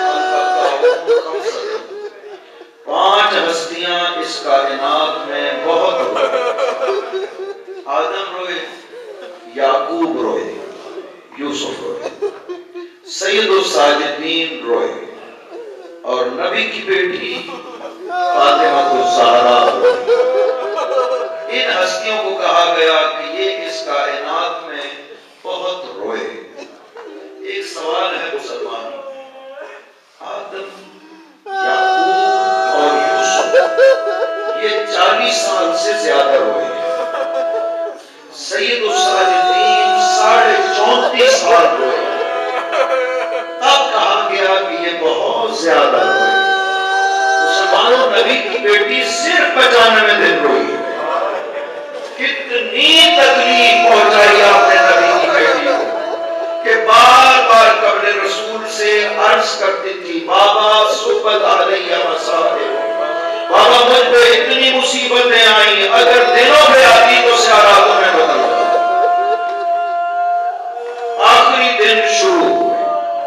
پانچ ہستیاں اس کائنات میں بہت روئے. آدم روئے، یعقوب روئے، یوسف روئے، سید الساجدین روئے، اور نبی کی بیٹی فاطمہ الزہرا روئے. ان ہستیوں کو کہا گیا کہ یہ اس کائنات میں بہت روئے. ایک سوال ہے مسلمانوں، آدم، یعقوب اور یوسف یہ چالیس سال سے زیادہ روئے. سید الساجدین ساڑھے چونتیس سال روئے. تب کہا گیا کہ یہ بہت زیادہ روئے. مسلمانوں نبی کی بیٹی صرف پچانوے دن روئی. کتنی تکلیف پہنچائی آپ نے نبی کی بیٹی کو کہ بار بار قبر رسول سے عرض کرتی تھی، بابا صحبت علیہ مصائب، بابا مجھ پہ اتنی مصیبتیں آئیں، اگر دنوں پہ آتی تو سیاراتوں میں بدل جاتا. آخری دن شروع ہوئے.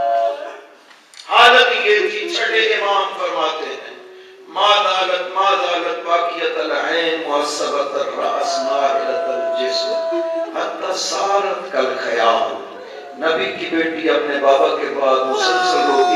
حالت یہ تھی، چھٹے امام فرماتے ہیں ما دالت ما دالت باقیت العین معصبت الرأس ماہرت الجسم حتی سارت کالخیال. نبی کی بیٹی اپنے بابا کے بعد مسلسل روتی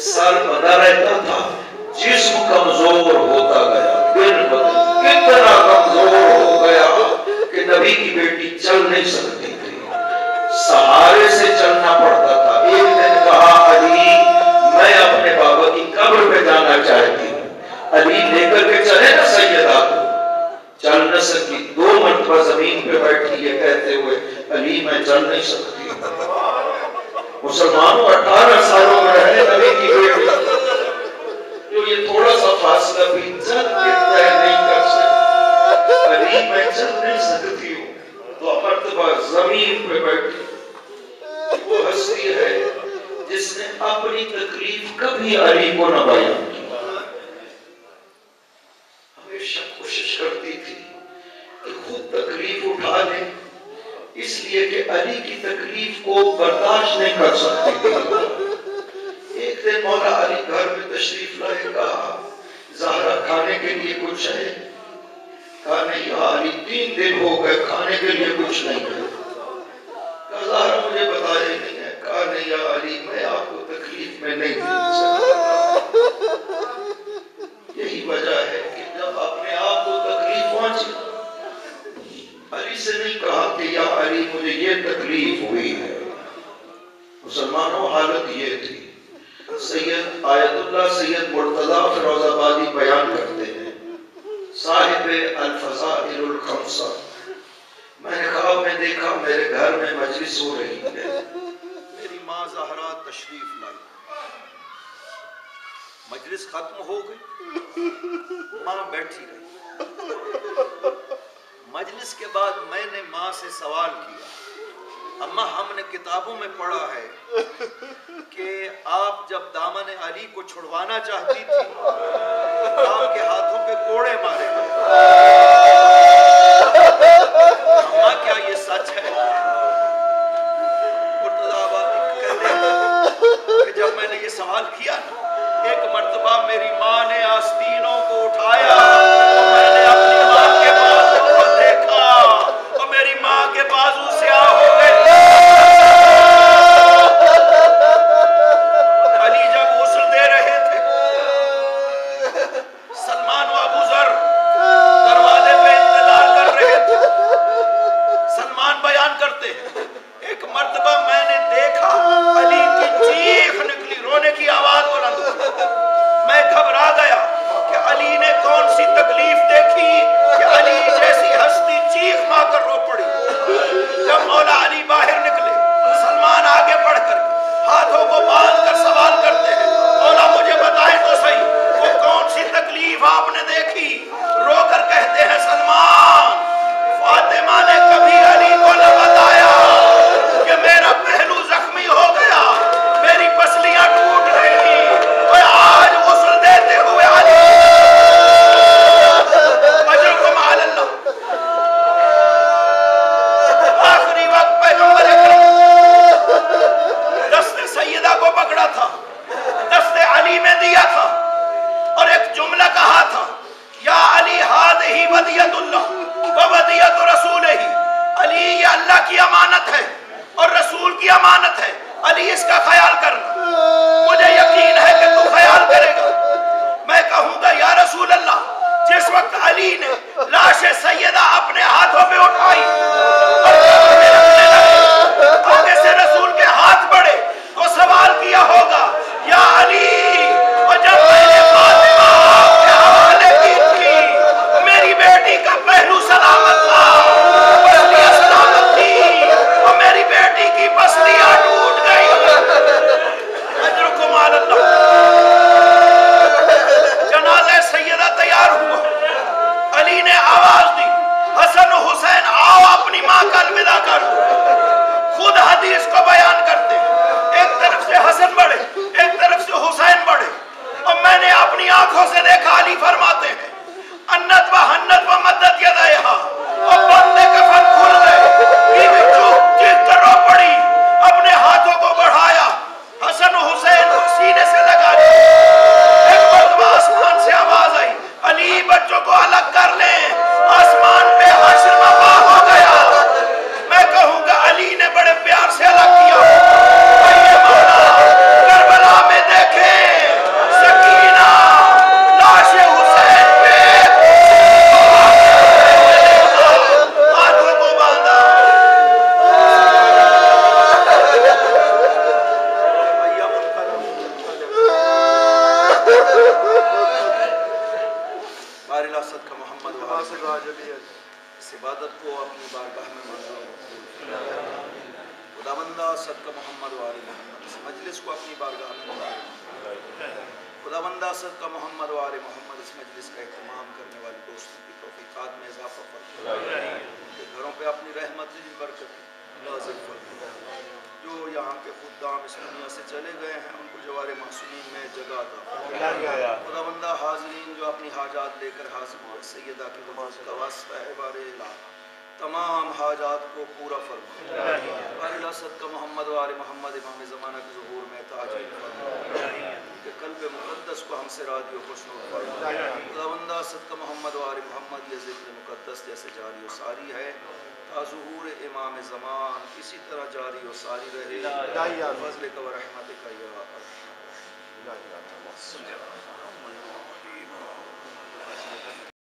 سر بنا رہتا تھا، جسم کمزور ہوتا گیا، دن بدن اتنا کمزور ہو گیا کہ نبی کی بیٹی چل نہیں سکتی تھی، سہارے سے چلنا پڑتا تھا۔ ایک دن کہا علی میں اپنے بابا کی قبر پہ جانا چاہتی ہوں، علی لے کر کے چلے نا سیدہ کو، چل نہ سکی، دو مرتبہ زمین پہ بیٹھی یہ کہتے ہوئے علی میں چل نہیں سکتی۔ مسلمانوں اٹھارہ سالوں میں رہنے نبی کی بیٹی جو یہ تھوڑا سا فاصلہ بھی چل کے طے نہیں کر سکتی، علی میں چل نہیں سکتی ہوں، تو مرتبہ زمین پہ بیٹھی۔ وہ ہستی ہے جس نے اپنی تکلیف کبھی علی کو نہ بیان کی، ہمیشہ کوشش کرتی تھی کہ خود تکلیف اٹھا لے، اس لیے کہ علی کی تکلیف کو برداشت نہیں کر سکتی تھی۔ ایک دن مولا علی گھر میں تشریف لائے، کہا زہرا کھانے کے لیے کچھ ہے؟ کہا نہیں یا علی تین دن ہو گئے کھانے کے لیے کچھ نہیں ہے۔ کہا زہرا مجھے بتایا نہیں ہے۔ کہا نہیں یا علی میں آپ کو تکلیف میں نہیں دے سکتا، یہی وجہ ہے کہ جب اپنے آپ کو تکلیف پہنچی علی سے نہیں کہا کہ یا علی مجھے یہ تکلیف ہوئی ہے۔ مسلمانوں حالت یہ تھی۔ سید آیت اللہ سید مرتضی فیروز آبادی بیان کرتے ہیں، صاحب الفضائل الخمسہ، میں نے خواب میں دیکھا میرے گھر میں مجلس ہو رہی ہے، میری ماں زہرا تشریف لائی، مجلس ختم ہو گئی، ماں بیٹھی رہی۔ مجلس کے بعد میں نے ماں سے سوال کیا، اماں ہم نے کتابوں میں پڑھا ہے کہ آپ جب دامن علی کو چھڑوانا چاہتی تھی آپ کے ہاتھوں پہ کوڑے مارے گئے، اماں کیا یہ سچ ہے؟ مرتضی آبادی کہتے ہیں کہ جب میں نے یہ سوال کیا ایک مرتبہ میری ماں نے آستینوں کو اٹھایا، میں نے اپنی ماں کے بازو کو دیکھا اور میری ماں کے بازو سیاہ ہو گئے۔ علی جب غسل دے رہے تھے، سلمان و ابو ذر دروازے پہ انتظار کر رہے تھے۔ سلمان بیان کرتے ہیں ایک مرتبہ میں نے دیکھا علی کی چیخ نکلی، رونے کی آواز بلند ہوئی، میں گھبرا گیا کہ علی نے کون سی تکلیف سعادت کو اپنی بارگاہ میں منظور خداوندہ صدقہ محمد و آل محمد اس مجلس کو اپنی بارگاہ میں منظور خداوندہ صدقہ محمد و آل محمد اس مجلس کا اہتمام کرنے والے دوستوں کی توفیقات میں اضافہ فرما کہ گھروں پہ اپنی رحمت کی برکت نازل فرما جو یہاں کے خدام اس دنیا سے چلے گئے ہیں ان کو جوار معصومین میں جگہ عطا خداوندہ حاضرین جو اپنی حاجات لے کر حاضر ہوئے سیدہ کے وجود کا واسطہ ہے بار الہ تمام حاجات کو پورا فرما اللہ صدقہ محمد و آل محمد امام زمانہ کے ظہور میں تاجیل فرما کہ قلب مقدس کو ہم سے راضی و خوشنود فرما خداوندہ صدقہ محمد و آل محمد یہ ذکر مقدس جیسے جاری و ساری ہے تا ظہور امام زمان اسی طرح جاری و ساری رہے فضل کا و رحمت کا یا